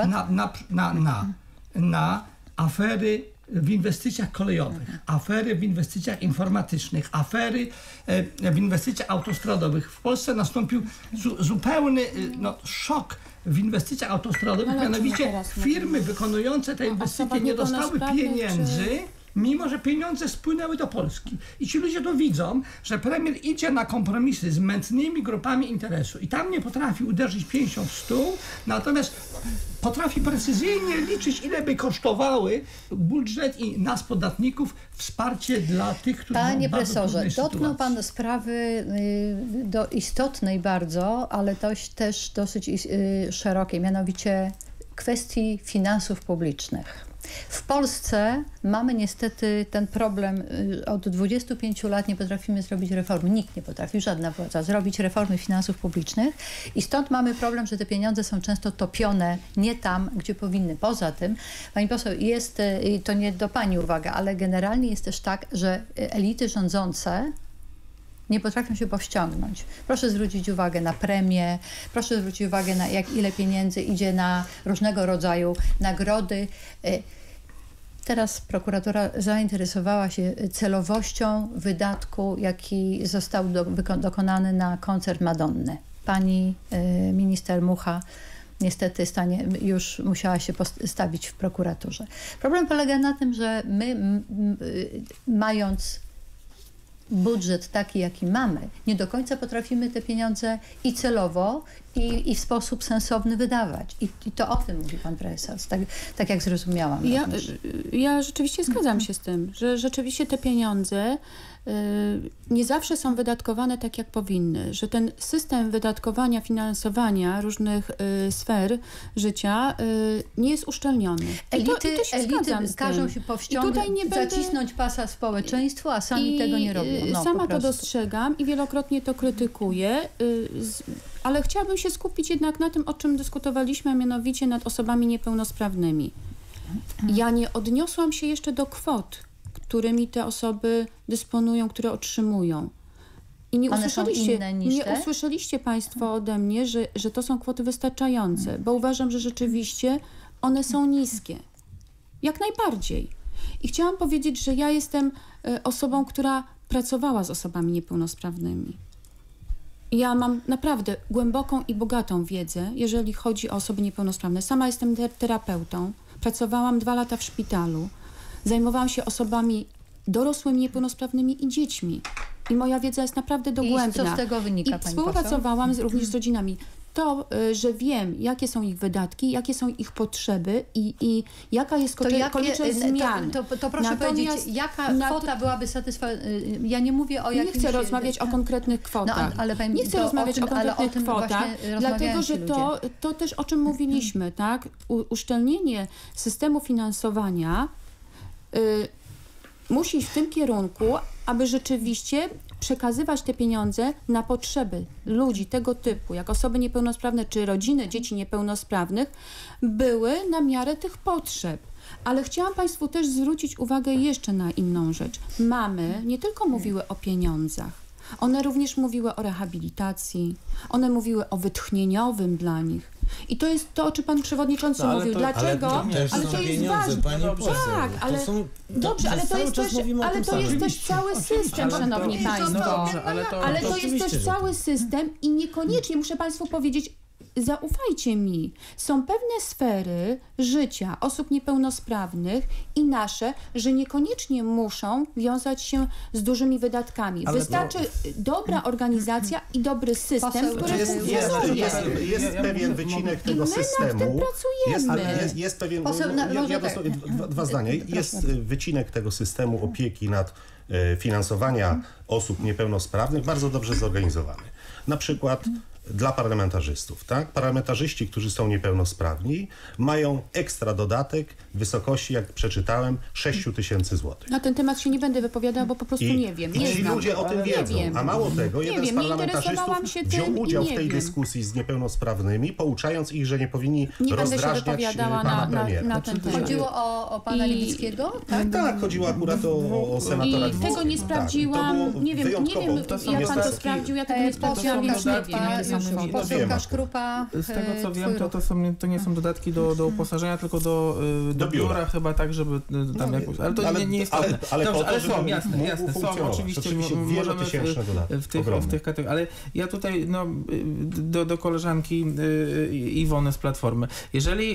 Speaker 5: na afery w inwestycjach kolejowych, afery w inwestycjach informatycznych, afery w inwestycjach autostradowych. W Polsce nastąpił zupełny szok w inwestycjach autostradowych, mianowicie firmy wykonujące te inwestycje nie dostały pieniędzy, mimo że pieniądze spłynęły do Polski. I ci ludzie to widzą, że premier idzie na kompromisy z mętnymi grupami interesu i tam nie potrafi uderzyć pięścią w stół, natomiast potrafi precyzyjnie liczyć, ile by kosztowały budżet i nas, podatników, wsparcie dla tych, którzy
Speaker 2: Panie
Speaker 5: są w bardzo
Speaker 2: profesorze,
Speaker 5: trudnej
Speaker 2: dotknął
Speaker 5: sytuacji.
Speaker 2: pan sprawy istotnej bardzo, ale też dosyć szerokiej, mianowicie kwestii finansów publicznych. W Polsce mamy niestety ten problem, od 25 lat nie potrafimy zrobić reformy, nikt nie potrafi, żadna władza zrobić reformy finansów publicznych i stąd mamy problem, że te pieniądze są często topione nie tam, gdzie powinny. Poza tym, pani poseł, jest, to nie do pani uwaga, ale generalnie jest też tak, że elity rządzące nie potrafią się powściągnąć. Proszę zwrócić uwagę na premie, proszę zwrócić uwagę na ile pieniędzy idzie na różnego rodzaju nagrody. Teraz prokuratura zainteresowała się celowością wydatku, jaki został dokonany na koncert Madonny. Pani minister Mucha niestety już musiała się postawić w prokuraturze. Problem polega na tym, że my mając budżet taki, jaki mamy, nie do końca potrafimy te pieniądze i celowo, i w sposób sensowny wydawać. I to o tym mówi pan profesor, tak jak zrozumiałam.
Speaker 6: Ja rzeczywiście zgadzam się z tym, że rzeczywiście te pieniądze nie zawsze są wydatkowane tak, jak powinny, że ten system wydatkowania, finansowania różnych sfer życia nie jest uszczelniony.
Speaker 2: Elity każą się powściągnąć, zacisnąć pasa społeczeństwu, a sami tego nie robią.
Speaker 6: Sama to dostrzegam i wielokrotnie to krytykuję, ale chciałabym się skupić jednak na tym, o czym dyskutowaliśmy, a mianowicie nad osobami niepełnosprawnymi. Ja nie odniosłam się jeszcze do kwot, którymi te osoby dysponują, które otrzymują. I nie usłyszeliście Państwo ode mnie, że to są kwoty wystarczające, bo uważam, że rzeczywiście one są niskie. Jak najbardziej. I chciałam powiedzieć, że ja jestem osobą, która pracowała z osobami niepełnosprawnymi. Ja mam naprawdę głęboką i bogatą wiedzę, jeżeli chodzi o osoby niepełnosprawne. Sama jestem terapeutą, pracowałam 2 lata w szpitalu, zajmowałam się osobami dorosłymi, niepełnosprawnymi i dziećmi. I moja wiedza jest naprawdę dogłębna.
Speaker 2: I co z tego wynika, pani poseł?
Speaker 6: Współpracowałam również z rodzinami. To, że wiem, jakie są ich wydatki, jakie są ich potrzeby i jaka jest konieczność zmian.
Speaker 2: To proszę powiedzieć, jaka kwota byłaby satysfakcjonująca? Ja nie mówię o jakimś...
Speaker 6: Nie chcę rozmawiać o konkretnych kwotach. Nie chcę rozmawiać o konkretnych kwotach, dlatego że to też o czym mówiliśmy, tak? Uszczelnienie systemu finansowania musi iść w tym kierunku, aby rzeczywiście przekazywać te pieniądze na potrzeby ludzi tego typu, jak osoby niepełnosprawne czy rodziny dzieci niepełnosprawnych, były na miarę tych potrzeb. Ale chciałam Państwu też zwrócić uwagę jeszcze na inną rzecz. Mamy nie tylko mówiły o pieniądzach, one również mówiły o rehabilitacji, one mówiły o wytchnieniowym dla nich. I to jest to, o czym pan przewodniczący mówił. Dlaczego?
Speaker 4: Ale to jest ważne.
Speaker 6: Tak, ale dobrze, ale to jest też cały system, szanowni państwo. Ale to jest też cały system i niekoniecznie, muszę Państwu powiedzieć, zaufajcie mi, są pewne sfery życia osób niepełnosprawnych i nasze, że niekoniecznie muszą wiązać się z dużymi wydatkami. Wystarczy dobra organizacja i dobry system, który funkcjonuje.
Speaker 7: Jest pewien wycinek tego systemu.
Speaker 6: My nad tym pracujemy.
Speaker 7: Jest pewien... Dwa zdania. Jest wycinek tego systemu opieki nad finansowania osób niepełnosprawnych bardzo dobrze zorganizowany. Na przykład dla parlamentarzystów, tak? Parlamentarzyści, którzy są niepełnosprawni, mają ekstra dodatek w wysokości, jak przeczytałem, 6 000 złotych.
Speaker 6: Na ten temat się nie będę wypowiadała, bo po prostu nie wiem.
Speaker 7: I ci ludzie o tym wiedzą. A mało tego, jeden z parlamentarzystów wziął udział w tej dyskusji z niepełnosprawnymi, pouczając ich, że nie powinni rozdrażniać pana premiera.
Speaker 6: Na ten temat.
Speaker 2: Chodziło o pana Lewickiego?
Speaker 7: Tak, chodziło akurat o senatora
Speaker 6: I tego nie sprawdziłam. Tak, nie wiem, jak pan to sprawdził, ja tego nie sprawdziłam, więc nie wiem, jakie są kwoty.
Speaker 2: Poseł Kaszkrupa.
Speaker 3: Z tego co wiem, to nie są dodatki do uposażenia, tylko do biura chyba tak, żeby tam jakoś... Ale to nie jest...
Speaker 7: Ale
Speaker 3: są, jasne, są oczywiście
Speaker 7: wielotysięczne dodatki
Speaker 3: w tych kategoriach. Ale ja tutaj do koleżanki Iwony z Platformy. Jeżeli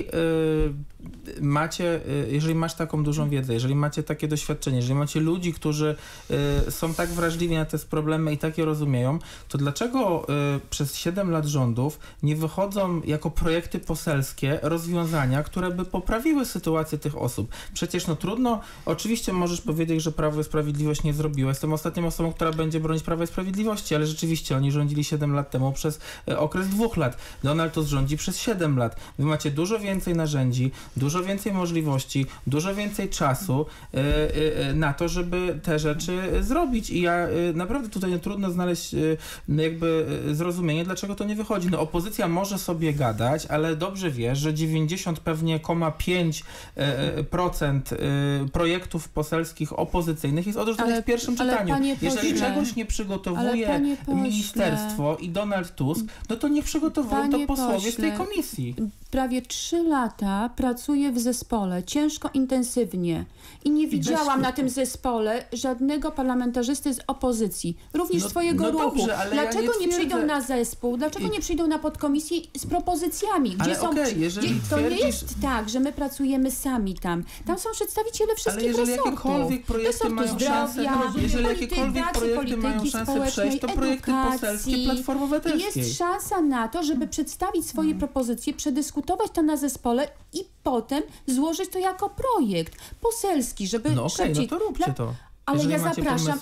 Speaker 3: masz taką dużą wiedzę, jeżeli macie takie doświadczenie, jeżeli macie ludzi, którzy są tak wrażliwi na te problemy i tak je rozumieją, to dlaczego przez 7 lat rządów nie wychodzą jako projekty poselskie rozwiązania, które by poprawiły sytuację tych osób? Przecież trudno, oczywiście możesz powiedzieć, że Prawo i Sprawiedliwość nie zrobiło. Jestem ostatnią osobą, która będzie bronić Prawa i Sprawiedliwości, ale rzeczywiście oni rządzili 7 lat temu przez okres 2 lat. Donald Tusk rządzi przez 7 lat. Wy macie dużo więcej narzędzi, dużo więcej możliwości, dużo więcej czasu na to, żeby te rzeczy zrobić. I ja naprawdę tutaj trudno znaleźć jakby zrozumienie, dlaczego to nie wychodzi. Opozycja może sobie gadać, ale dobrze wie, że 90% projektów poselskich opozycyjnych jest odrzuconych w pierwszym czytaniu. Jeżeli czegoś nie przygotowuje ministerstwo i Donald Tusk, to niech przygotowują to posłowie z tej komisji.
Speaker 6: Prawie 3 lata pracuję w zespole, ciężko, intensywnie i nie widziałam na tym zespole żadnego parlamentarzysty z opozycji, również swojego ruchu.
Speaker 3: Dobrze,
Speaker 6: dlaczego
Speaker 3: ja
Speaker 6: nie przyjdą na zespół, dlaczego nie przyjdą na podkomisję z propozycjami? To nie jest tak, że my pracujemy sami tam. Tam są przedstawiciele wszystkich resortów.
Speaker 3: Jeżeli jakiekolwiek projekty mają szansę przejść, to projekty poselskie Platformy Obywatelskiej.
Speaker 6: Jest szansa na to, żeby przedstawić swoje propozycje, przedyskutować to na zespole i potem złożyć to jako projekt poselski, żeby szybciej...
Speaker 3: to róbcie to.
Speaker 6: Ale ja zapraszam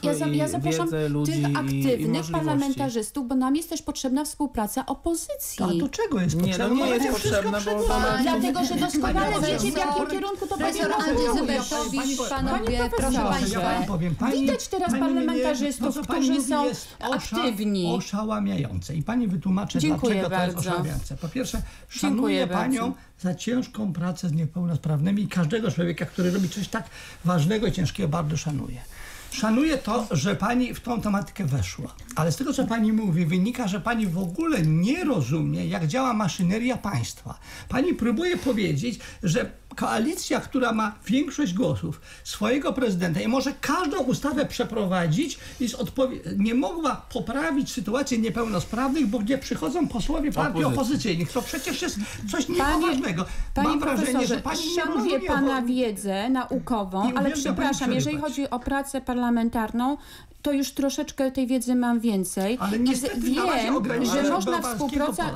Speaker 6: tych aktywnych parlamentarzystów, bo nam jest też potrzebna współpraca opozycji.
Speaker 5: A do czego jest potrzebna?
Speaker 3: Nie jest potrzebna,
Speaker 6: dlatego, że doskonale wiecie, w jakim kierunku to będzie
Speaker 2: Andrzej panowie, proszę państwa.
Speaker 6: Widać teraz parlamentarzystów, którzy są aktywni.
Speaker 5: Oszałamiające. I pani wytłumaczy, dlaczego to jest oszałamiające. Po pierwsze, szanuję panią za ciężką pracę z niepełnosprawnymi i każdego człowieka, który robi coś tak ważnego i ciężkiego, bardzo szanuję. Szanuję to, że pani w tą tematykę weszła, ale z tego, co pani mówi, wynika, że pani w ogóle nie rozumie, jak działa maszyneria państwa. Pani próbuje powiedzieć, że koalicja, która ma większość głosów, swojego prezydenta i może każdą ustawę przeprowadzić, nie mogła poprawić sytuacji niepełnosprawnych, bo gdzie przychodzą posłowie partii opozycyjnych. To przecież jest coś niepoważnego. Mam wrażenie, że pani nie rozumie.
Speaker 6: Szanuję pana wiedzę naukową, ale przepraszam, jeżeli chodzi o pracę parlamentarną, to już troszeczkę tej wiedzy mam więcej.
Speaker 5: Ale niestety
Speaker 6: wiem, że można współpracować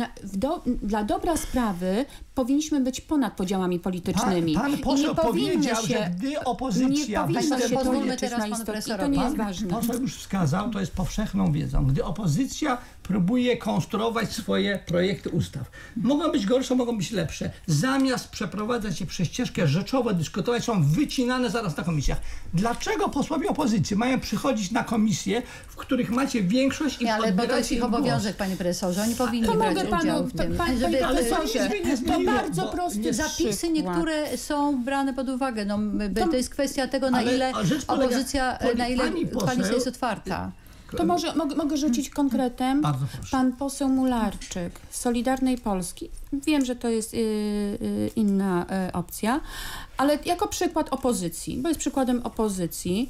Speaker 6: dla dobra sprawy powinniśmy być ponad podziałami politycznymi.
Speaker 5: Pan poseł powiedział, że gdy opozycja
Speaker 2: pozwólmy teraz panu profesorowi.
Speaker 6: To nie jest ważne.
Speaker 5: Poseł już wskazał, to jest powszechną wiedzą. Gdy opozycja próbuje konstruować swoje projekty ustaw. Mogą być gorsze, mogą być lepsze. Zamiast przeprowadzać je przez ścieżkę rzeczowo, dyskutować, są wycinane zaraz na komisjach. Dlaczego posłowie opozycji mają przychodzić na komisje, w których macie większość i
Speaker 2: ale bo to jest ich obowiązek, panie profesorze. Oni powinni brać udział w tym.
Speaker 6: Panie profesorze, to bardzo prosty
Speaker 2: zapisy niektóre są brane pod uwagę. To jest kwestia tego, na ile opozycja, na ile koalicja jest otwarta.
Speaker 6: To mogę rzucić konkretem.
Speaker 5: Bardzo proszę.
Speaker 6: Pan poseł Mularczyk z Solidarnej Polski. Wiem, że to jest inna opcja, ale jako przykład opozycji, bo jest przykładem opozycji,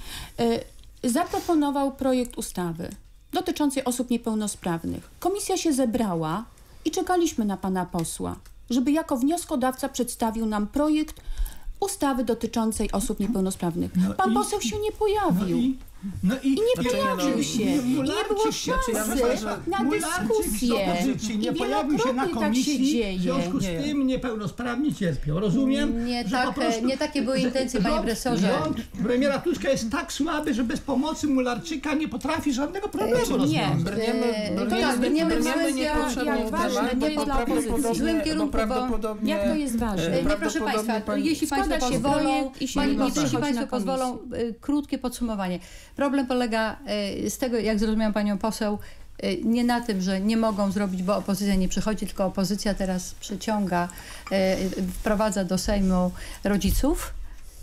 Speaker 6: zaproponował projekt ustawy dotyczącej osób niepełnosprawnych. Komisja się zebrała i czekaliśmy na pana posła, żeby jako wnioskodawca przedstawił nam projekt ustawy dotyczącej osób niepełnosprawnych. Pan poseł się nie pojawił.
Speaker 5: No i
Speaker 6: nie pojawił się. Nie było szansy na dyskusję.
Speaker 5: Nie pojawił się na komisji, w związku z tym niepełnosprawni cierpią. Rozumiem?
Speaker 2: Nie takie były intencje, panie profesorze.
Speaker 5: Rząd premiera Tuska jest tak słaby, że bez pomocy Mularczyka nie potrafi żadnego problemu rozwiązać.
Speaker 2: Brniemy
Speaker 6: jak ważne to jest dla opozycji.
Speaker 2: W złym kierunku,
Speaker 6: jak to jest ważne.
Speaker 2: Proszę państwa, jeśli państwo pozwolą, jeśli państwo pozwolą, krótkie podsumowanie. Problem polega z tego, jak zrozumiałam panią poseł, nie na tym, że nie mogą zrobić, bo opozycja nie przychodzi, tylko opozycja teraz przyciąga, wprowadza do Sejmu rodziców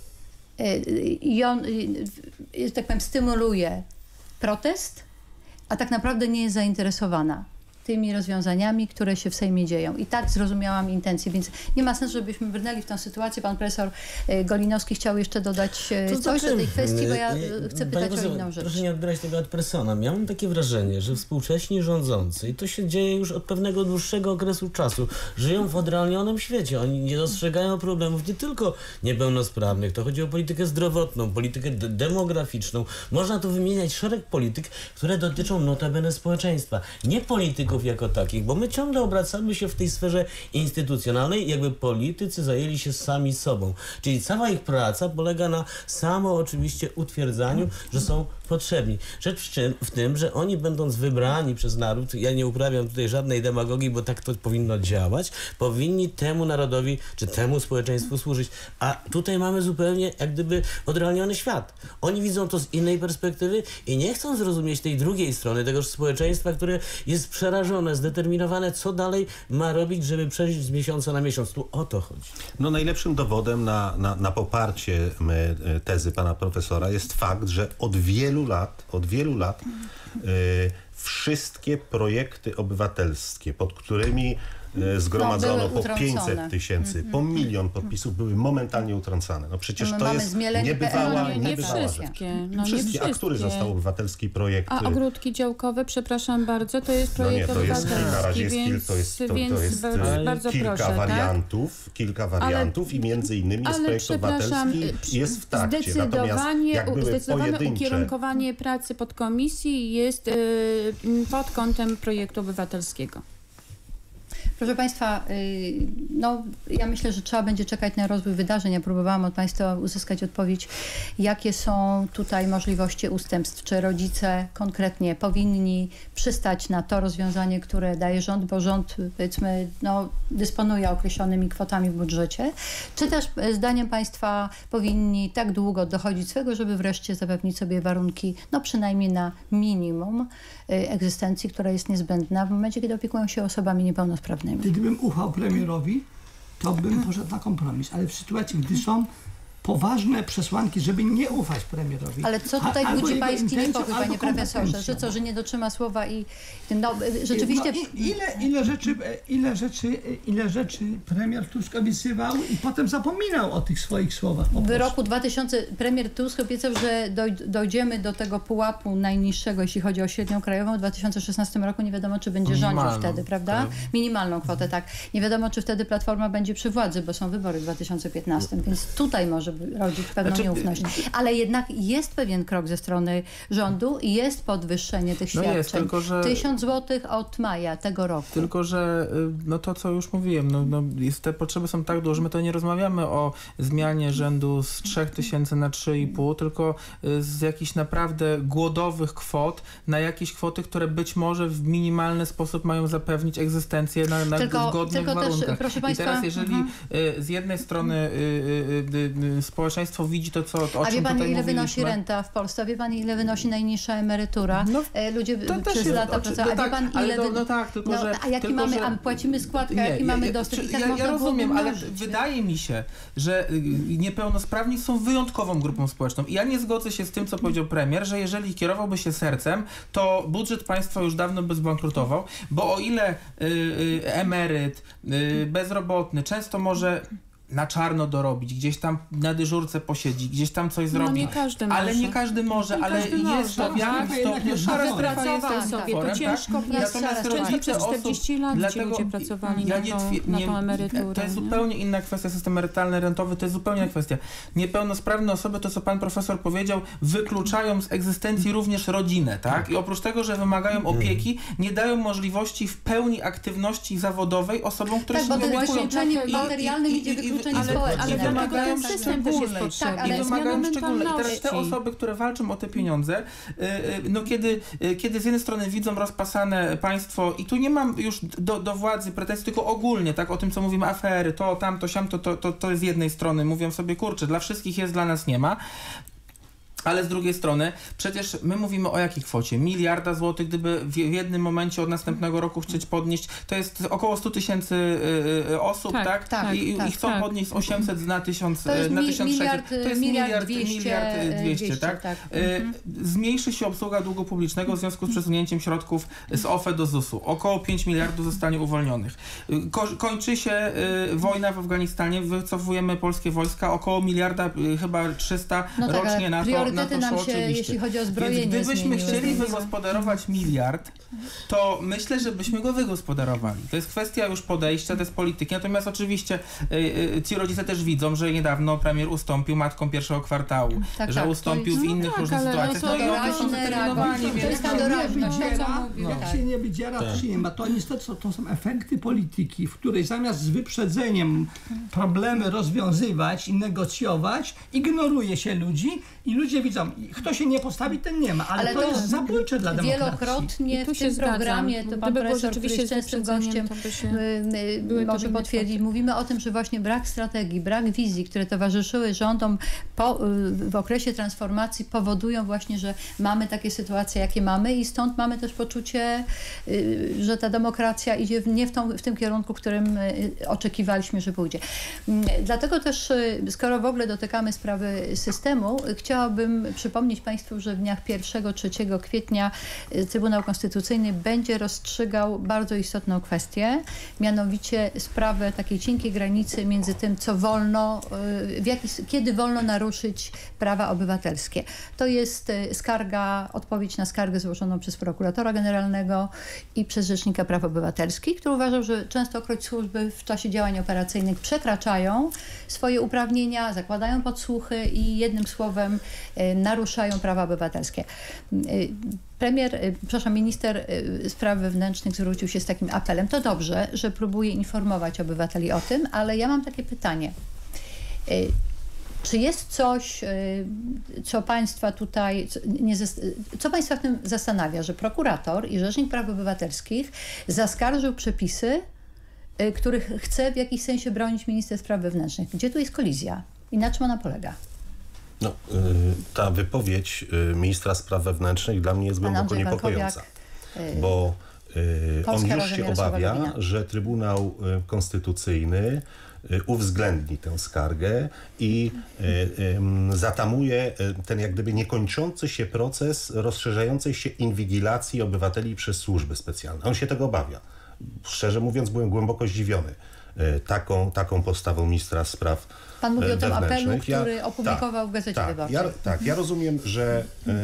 Speaker 2: i on, tak powiem, stymuluje protest, a tak naprawdę nie jest zainteresowana tymi rozwiązaniami, które się w Sejmie dzieją. I tak zrozumiałam intencje, więc nie ma sensu, żebyśmy brnęli w tę sytuację. Pan profesor Golinowski chciał jeszcze dodać coś do tej kwestii, bo ja chcę pytać o inną rzecz.
Speaker 4: Proszę nie odbierać tego ad personam. Ja mam takie wrażenie, że współcześni rządzący, i to się dzieje już od pewnego dłuższego okresu czasu, żyją w odrealnionym świecie. Oni nie dostrzegają problemów nie tylko niepełnosprawnych. To chodzi o politykę zdrowotną, politykę demograficzną. Można tu wymieniać szereg polityk, które dotyczą notabene społeczeństwa. Nie polityków jako takich, bo my ciągle obracamy się w tej sferze instytucjonalnej, jakby politycy zajęli się sami sobą. Czyli cała ich praca polega na samo oczywiście utwierdzaniu, że są potrzebni. Rzecz w tym, że oni będąc wybrani przez naród, ja nie uprawiam tutaj żadnej demagogii, bo tak to powinno działać, powinni temu narodowi, czy temu społeczeństwu służyć. A tutaj mamy zupełnie jak gdyby odrealniony świat. Oni widzą to z innej perspektywy i nie chcą zrozumieć tej drugiej strony, tegoż społeczeństwa, które jest przerażone, zdeterminowane, co dalej ma robić, żeby przejść z miesiąca na miesiąc. Tu o to chodzi.
Speaker 7: No najlepszym dowodem na poparcie tezy pana profesora jest fakt, że od wielu lat wszystkie projekty obywatelskie, pod którymi zgromadzono po 500 000, po 1 000 000 podpisów, były momentalnie utrącane. No przecież to jest niebywała
Speaker 6: wszystkie.
Speaker 7: Wszystkie. A który został obywatelski projekt?
Speaker 6: A ogródki działkowe, przepraszam bardzo, to jest projekt obywatelski,
Speaker 7: to jest
Speaker 6: bardzo
Speaker 7: kilka
Speaker 6: proszę,
Speaker 7: wariantów, i między innymi jest projekt obywatelski, jest w trakcie.
Speaker 6: Zdecydowane ukierunkowanie pracy podkomisji jest pod kątem projektu obywatelskiego.
Speaker 2: Proszę państwa, no ja myślę, że trzeba będzie czekać na rozwój wydarzeń. Ja próbowałam od państwa uzyskać odpowiedź, jakie są tutaj możliwości ustępstw. Czy rodzice konkretnie powinni przystać na to rozwiązanie, które daje rząd, bo rząd, powiedzmy, no, dysponuje określonymi kwotami w budżecie, czy też zdaniem państwa powinni tak długo dochodzić swego, żeby wreszcie zapewnić sobie warunki, no przynajmniej na minimum egzystencji, która jest niezbędna w momencie, kiedy opiekują się osobami niepełnosprawnymi.
Speaker 5: Gdybym ufał premierowi, to bym poszedł na kompromis, ale w sytuacji, gdy są poważne przesłanki, żeby nie ufać premierowi.
Speaker 2: Ale co tutaj budzi pański niepokój, panie profesorze? Że co, że nie dotrzyma słowa i no, rzeczywiście...
Speaker 5: Ile rzeczy premier Tusk obiecywał i potem zapominał o tych swoich słowach.
Speaker 2: W roku 2000 premier Tusk obiecał, że dojdziemy do tego pułapu najniższego, jeśli chodzi o średnią krajową. W 2016 roku nie wiadomo, czy będzie rządził wtedy, prawda? Minimalną kwotę, tak. Nie wiadomo, czy wtedy Platforma będzie przy władzy, bo są wybory w 2015, więc tutaj może rodzić pewną nieufność. Ale jednak jest pewien krok ze strony rządu i jest podwyższenie tych świadczeń.
Speaker 3: Jest, tylko że
Speaker 2: 1000 zł od maja tego roku.
Speaker 3: Tylko że no to, co już mówiłem, te potrzeby są tak duże, my to nie rozmawiamy o zmianie rzędu z 3000 na 3,5, tylko z jakichś naprawdę głodowych kwot na jakieś kwoty, które być może w minimalny sposób mają zapewnić egzystencję na zgodnych warunkach.
Speaker 2: Też, proszę państwa,
Speaker 3: i teraz jeżeli z jednej strony społeczeństwo widzi to, o czym tutaj mówiliśmy. A wie pan, ile
Speaker 2: wynosi renta w Polsce? A wie pan, ile wynosi najniższa emerytura? Ludzie przez lata pracują. A wie pan, ile... A jaki mamy, a płacimy składkę, jaki mamy dostęp? I tak
Speaker 3: ja rozumiem, ale wydaje mi się, że niepełnosprawni są wyjątkową grupą społeczną. I ja nie zgodzę się z tym, co powiedział premier, że jeżeli kierowałby się sercem, to budżet państwa już dawno by zbankrutował, bo o ile emeryt, bezrobotny często może na czarno dorobić, gdzieś tam na dyżurce posiedzi, gdzieś tam coś zrobi.
Speaker 6: Nie każdy może.
Speaker 3: Ale nie każdy może, ale jest to w jakimś stopniu szara strefa jest
Speaker 6: sobie, to ciężko
Speaker 3: często
Speaker 6: przez 40 lat ci ludzie pracowali na tą emeryturę.
Speaker 3: To jest zupełnie inna kwestia, system emerytalny, rentowy, to jest zupełnie inna kwestia. Niepełnosprawne osoby, to co pan profesor powiedział, wykluczają z egzystencji również rodzinę, tak? I oprócz tego, że wymagają opieki, nie dają możliwości w pełni aktywności zawodowej osobom, które się nie opiekują.
Speaker 2: Wykluczenie materialne idzie wykluczenie społeczne.
Speaker 6: Ale ten system też jest potrzebny.
Speaker 3: I wymagają szczególne. I teraz te osoby, które walczą o te pieniądze, no kiedy z jednej strony widzą rozpasane państwo i tu nie mam już do władzy pretensji, tylko ogólnie, tak, o tym, co mówimy, afery, to, tamto, siamto, to jest z jednej strony. Mówią sobie, kurczę, dla wszystkich jest, dla nas nie ma. Ale z drugiej strony, przecież my mówimy o jakiej kwocie? 1 miliarda złotych, gdyby w jednym momencie od następnego roku chcieć podnieść, to jest około 100 000 osób, tak? I chcą podnieść z 800 na 1600. To jest miliard 200, tak? Zmniejszy się obsługa długu publicznego w związku z przesunięciem środków z OFE do ZUS-u. Około 5 miliardów zostanie uwolnionych. Kończy się wojna w Afganistanie, wycofujemy polskie wojska, około miliarda, chyba 300 rocznie na to.
Speaker 2: Nam się, jeśli chodzi o zbrojenie,
Speaker 3: więc gdybyśmy chcieli wygospodarować miliard, to myślę, że byśmy go wygospodarowali. To jest kwestia już podejścia, to jest polityki. Natomiast oczywiście ci rodzice też widzą, że niedawno premier ustąpił matkom pierwszego kwartału, że ustąpił w innych różnych sytuacjach.
Speaker 2: No i oni są zdeterminowani, więc to jest ta doraźność.
Speaker 5: Jak się nie wydziera, przyjma. To niestety to są efekty polityki, w której zamiast z wyprzedzeniem problemy rozwiązywać i negocjować, ignoruje się ludzi i ludzie widzą, kto się nie postawi, ten nie ma, ale to jest zabójcze dla demokracji.
Speaker 2: Wielokrotnie w tym programie, to pan profesor, który jest częstym gościem, może potwierdzić, mówimy o tym, że właśnie brak strategii, brak wizji, które towarzyszyły rządom w okresie transformacji, powodują właśnie, że mamy takie sytuacje, jakie mamy i stąd mamy też poczucie, że ta demokracja idzie nie w tym kierunku, którym oczekiwaliśmy, że pójdzie. Dlatego też, skoro w ogóle dotykamy sprawy systemu, chciałabym przypomnieć Państwu, że w dniach 1-3 kwietnia Trybunał Konstytucyjny będzie rozstrzygał bardzo istotną kwestię, mianowicie sprawę takiej cienkiej granicy między tym, co wolno, kiedy wolno naruszyć prawa obywatelskie. To jest odpowiedź na skargę złożoną przez prokuratora generalnego i przez Rzecznika Praw Obywatelskich, który uważał, że częstokroć służby w czasie działań operacyjnych przekraczają swoje uprawnienia, zakładają podsłuchy i jednym słowem naruszają prawa obywatelskie. Minister spraw wewnętrznych zwrócił się z takim apelem. To dobrze, że próbuje informować obywateli o tym, ale ja mam takie pytanie. Czy jest coś, co Państwa tutaj, co Państwa w tym zastanawia, że prokurator i Rzecznik Praw Obywatelskich zaskarżył przepisy, których chce w jakiś sensie bronić minister spraw wewnętrznych? Gdzie tu jest kolizja i na czym ona polega?
Speaker 7: No, ta wypowiedź ministra spraw wewnętrznych dla mnie jest głęboko niepokojąca, bo on już się obawia, że Trybunał Konstytucyjny uwzględni tę skargę i zatamuje ten jak gdyby niekończący się proces rozszerzającej się inwigilacji obywateli przez służby specjalne. On się tego obawia. Szczerze mówiąc, byłem głęboko zdziwiony taką postawą ministra spraw
Speaker 2: Pan mówi o tym
Speaker 7: wewnętrznych.
Speaker 2: apelu, który opublikował w Gazecie Wyborczej.
Speaker 7: Ja rozumiem, że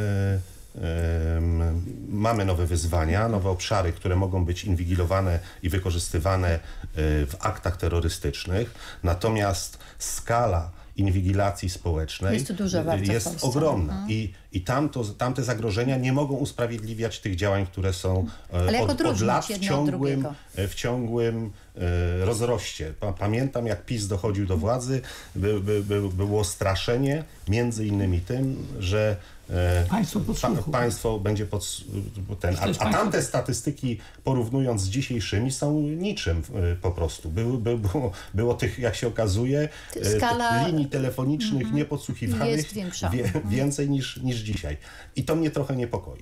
Speaker 7: mamy nowe wyzwania, nowe obszary, które mogą być inwigilowane i wykorzystywane w aktach terrorystycznych. Natomiast skala inwigilacji społecznej jest ogromna i tamte zagrożenia nie mogą usprawiedliwiać tych działań, które są od lat w ciągłym rozroście. Pamiętam, jak PiS dochodził do władzy, było straszenie między innymi tym, że państwo będzie a tamte statystyki, porównując z dzisiejszymi, są niczym po prostu. Było tych, jak się okazuje, linii telefonicznych niepodsłuchiwanych więcej niż dzisiaj. I to mnie trochę niepokoi.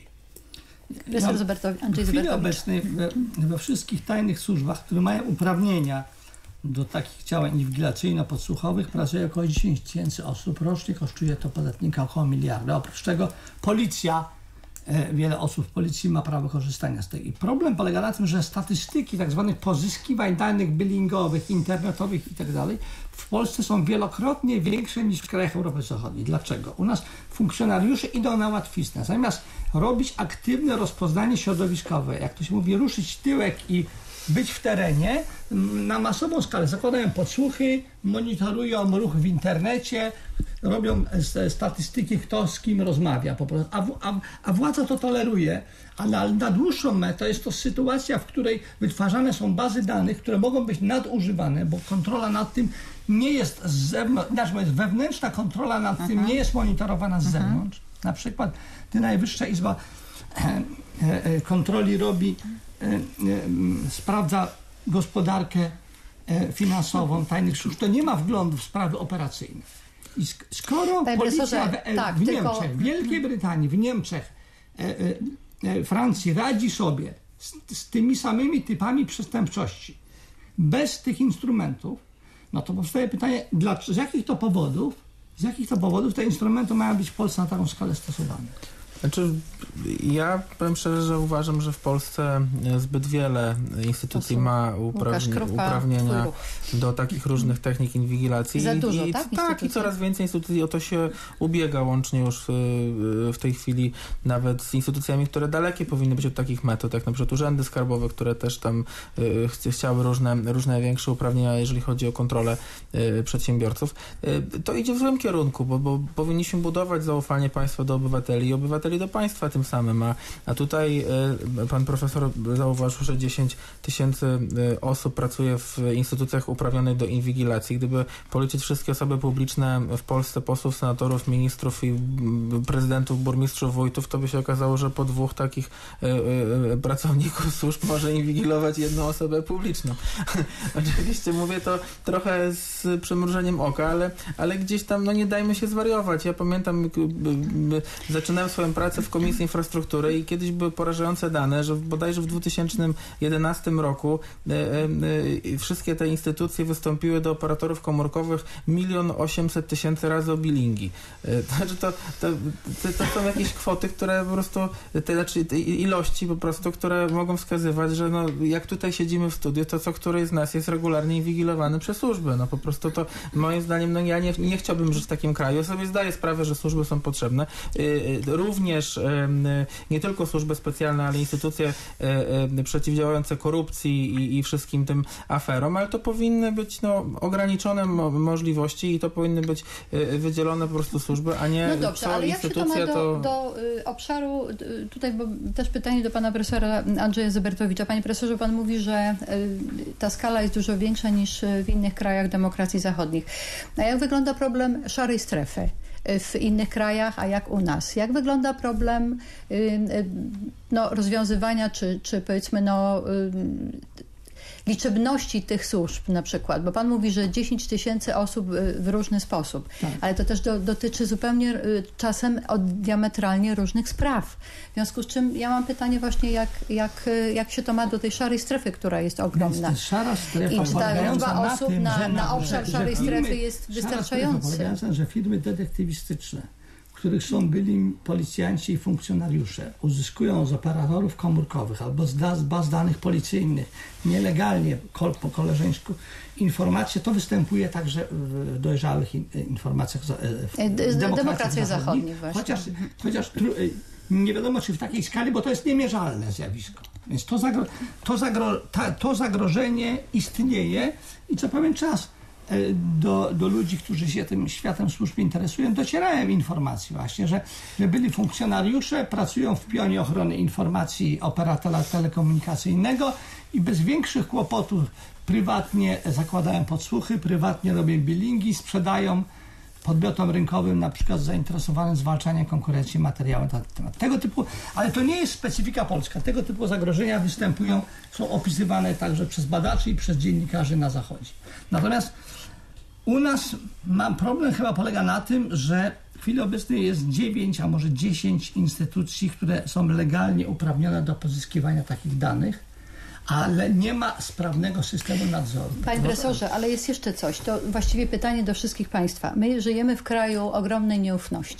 Speaker 5: W chwili obecnej we wszystkich tajnych służbach, które mają uprawnienia do takich działań inwigilacyjno-podsłuchowych, pracuje około 10 000 osób. Rocznie kosztuje to podatnika około 1 miliarda. Oprócz tego policja wiele osób w policji ma prawo korzystania z tego. I problem polega na tym, że statystyki tak zwanych pozyskiwań danych billingowych, internetowych i tak dalej w Polsce są wielokrotnie większe niż w krajach Europy Zachodniej. Dlaczego? U nas funkcjonariusze idą na łatwiznę. Zamiast robić aktywne rozpoznanie środowiskowe, jak to się mówi, ruszyć tyłek i być w terenie, na masową skalę zakładają podsłuchy, monitorują ruch w internecie, robią statystyki, kto z kim rozmawia po prostu. A władza to toleruje, ale na dłuższą metę jest to sytuacja, w której wytwarzane są bazy danych, które mogą być nadużywane, bo kontrola nad tym nie jest z zewnątrz, znaczy wewnętrzna kontrola nad tym nie jest monitorowana z zewnątrz. Na przykład Najwyższa Izba Kontroli robi, sprawdza gospodarkę finansową tajnych służb, to nie ma wglądu w sprawy operacyjne. I skoro policja w Niemczech, w Wielkiej Brytanii, w Niemczech, Francji radzi sobie z tymi samymi typami przestępczości bez tych instrumentów, no to powstaje pytanie, z jakich to powodów te instrumenty mają być w Polsce na taką skalę stosowane?
Speaker 3: Znaczy, ja powiem szczerze, że uważam, że w Polsce zbyt wiele instytucji ma uprawnienia do takich różnych technik inwigilacji.
Speaker 2: Za dużo,
Speaker 3: tak? I coraz więcej instytucji o to się ubiega, łącznie już w tej chwili nawet z instytucjami, które dalekie powinny być od takich metod, jak na przykład urzędy skarbowe, które też tam chciały różne większe uprawnienia, jeżeli chodzi o kontrolę przedsiębiorców. To idzie w złym kierunku, bo powinniśmy budować zaufanie państwa do obywateli i obywateli do państwa tym samym, a tutaj pan profesor zauważył, że 10 000 osób pracuje w instytucjach uprawnionych do inwigilacji. Gdyby policzyć wszystkie osoby publiczne w Polsce, posłów, senatorów, ministrów i prezydentów, burmistrzów, wójtów, to by się okazało, że po 2 takich pracowników służb może inwigilować 1 osobę publiczną. Oczywiście mówię to trochę z przymrużeniem oka, ale gdzieś tam, nie dajmy się zwariować. Ja pamiętam, zaczynałem swoją pracę w Komisji Infrastruktury i kiedyś były porażające dane, że bodajże w 2011 roku wszystkie te instytucje wystąpiły do operatorów komórkowych 1 800 000 razy o billingi. To są jakieś kwoty, które po prostu, ilości po prostu, które mogą wskazywać, że jak tutaj siedzimy w studiu, to co któryś z nas jest regularnie inwigilowany przez służby. Po prostu to moim zdaniem, ja nie chciałbym żyć w takim kraju. Ja sobie zdaję sprawę, że służby są potrzebne. Również nie tylko służby specjalne, ale instytucje przeciwdziałające korupcji i wszystkim tym aferom, ale to powinny być
Speaker 2: ograniczone
Speaker 3: możliwości i to powinny być wydzielone po prostu służby, a nie
Speaker 2: ale
Speaker 3: instytucja
Speaker 2: jak się to ma do obszaru, tutaj bo też pytanie do pana profesora Andrzeja Zybertowicza. Panie profesorze, pan mówi, że ta skala jest dużo większa niż w innych krajach demokracji zachodnich. A jak wygląda problem szarej strefy w innych krajach, a jak u nas? Jak wygląda problem rozwiązywania, czy powiedzmy liczebności tych służb na przykład, bo pan mówi, że 10 000 osób w różny sposób, ale to też dotyczy zupełnie czasem diametralnie różnych spraw. W związku z czym ja mam pytanie właśnie, jak się to ma do tej szarej strefy, która jest ogromna.
Speaker 5: Więc szara strefa,
Speaker 2: i czy ta liczba osób na obszar szarej strefy jest wystarczający?
Speaker 5: Że firmy detektywistyczne, w których są byli policjanci i funkcjonariusze, uzyskują z operatorów komórkowych albo z baz danych policyjnych nielegalnie, po koleżeńsku, informacje, to występuje także w dojrzałych informacjach w demokracjach zachodnich. Chociaż nie wiadomo, czy w takiej skali, bo to jest niemierzalne zjawisko. Więc to zagrożenie istnieje i co pewien czas do ludzi, którzy się tym światem służb interesują, docierają informacje właśnie, że byli funkcjonariusze, pracują w pionie ochrony informacji operatora telekomunikacyjnego i bez większych kłopotów prywatnie zakładają podsłuchy, prywatnie robią billingi, sprzedają podmiotom rynkowym, na przykład zainteresowanym zwalczaniem konkurencji materiału na ten temat. Tego typu, ale to nie jest specyfika polska. Tego typu zagrożenia występują, są opisywane także przez badaczy i przez dziennikarzy na Zachodzie. Natomiast u nas problem chyba polega na tym, że w chwili obecnej jest 9, a może 10 instytucji, które są legalnie uprawnione do pozyskiwania takich danych, ale nie ma sprawnego systemu nadzoru.
Speaker 2: Panie profesorze, ale jest jeszcze coś. To właściwie pytanie do wszystkich państwa. My żyjemy w kraju ogromnej nieufności.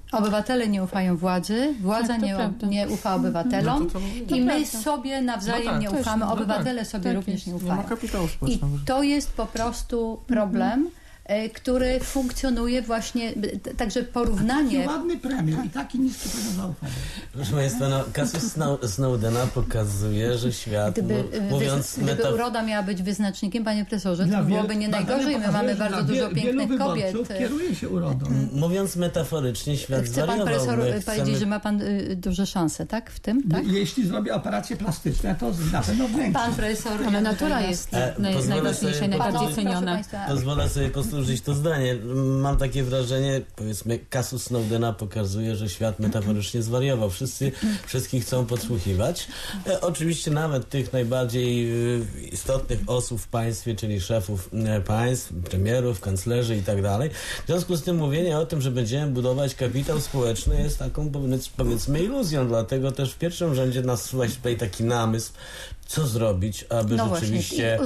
Speaker 2: Obywatele nie ufają władzy, władza nie ufa obywatelom i my sobie nawzajem nie ufamy, obywatele sobie również nie ufają. I to jest po prostu problem, który funkcjonuje właśnie, także porównanie...
Speaker 5: Taki ładny premier i taki niski poziom zaufania.
Speaker 4: Proszę Państwa, kasus Snowdena pokazuje, że świat,
Speaker 2: gdyby uroda miała być wyznacznikiem, panie profesorze, to byłoby nie najgorzej. My mamy bardzo dużo pięknych kobiet.
Speaker 5: Kieruje się urodą.
Speaker 4: Mówiąc metaforycznie, świat zwariował.
Speaker 2: Chce pan profesor powiedzieć, że ma pan duże szanse, tak? W tym, tak?
Speaker 5: Jeśli zrobi operacje plastyczne, to na pewno wręcz.
Speaker 2: Pan profesor...
Speaker 6: Ale natura jest najważniejsza i najbardziej ceniona.
Speaker 4: Pozwolę sobie posłużyć to zdanie. Mam takie wrażenie, powiedzmy, kasus Snowdena pokazuje, że świat metaforycznie zwariował. Wszyscy wszystkich chcą podsłuchiwać. Oczywiście nawet tych najbardziej istotnych osób w państwie, czyli szefów państw, premierów, kanclerzy i tak dalej. W związku z tym mówienie o tym, że będziemy budować kapitał społeczny jest taką, powiedzmy, iluzją. Dlatego też w pierwszym rzędzie nasuwa się tutaj taki namysł, co zrobić, aby rzeczywiście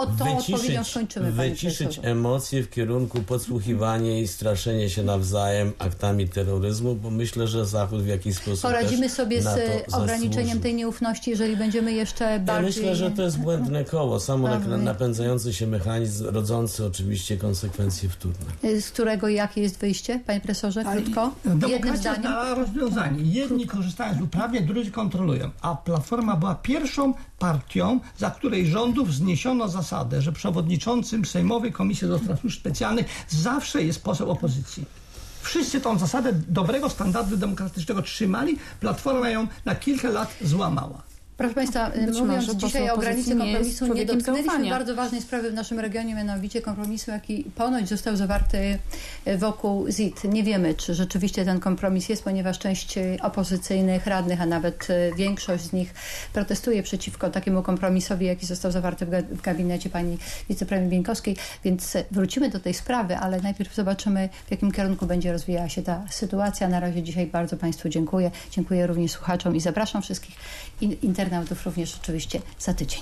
Speaker 4: wyciszyć emocje w kierunku podsłuchiwania i straszenia się nawzajem aktami terroryzmu, bo myślę, że Zachód w jakiś sposób
Speaker 2: poradzimy sobie z ograniczeniem tej nieufności, jeżeli będziemy jeszcze bardziej...
Speaker 4: Ja myślę, że to jest błędne koło, napędzający się mechanizm, rodzący oczywiście konsekwencje wtórne.
Speaker 2: Z którego jakie jest wyjście, panie profesorze, krótko?
Speaker 5: Demokracja dała rozwiązanie. Jedni korzystają z uprawnień, drudzy kontrolują. A Platforma była pierwszą partią, za której rządów zniesiono zasadę, że przewodniczącym Sejmowej Komisji do Spraw Służb Specjalnych zawsze jest poseł opozycji. Wszyscy tą zasadę dobrego standardu demokratycznego trzymali, Platforma ją na kilka lat złamała.
Speaker 2: Proszę Państwa, mówiąc dzisiaj o granicy kompromisu, nie dotknęliśmy bardzo ważnej sprawy w naszym regionie, mianowicie kompromisu, jaki ponoć został zawarty wokół ZIT. Nie wiemy, czy rzeczywiście ten kompromis jest, ponieważ część opozycyjnych radnych, a nawet większość z nich protestuje przeciwko takiemu kompromisowi, jaki został zawarty w gabinecie pani wicepremier Bieńkowskiej, więc wrócimy do tej sprawy, ale najpierw zobaczymy, w jakim kierunku będzie rozwijała się ta sytuacja. Na razie dzisiaj bardzo Państwu dziękuję. Dziękuję również słuchaczom i zapraszam wszystkich internautów również oczywiście za tydzień.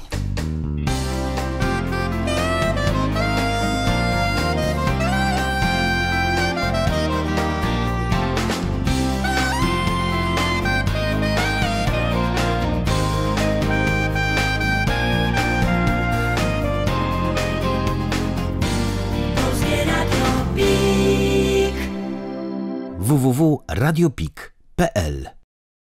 Speaker 1: www.radiopik.pl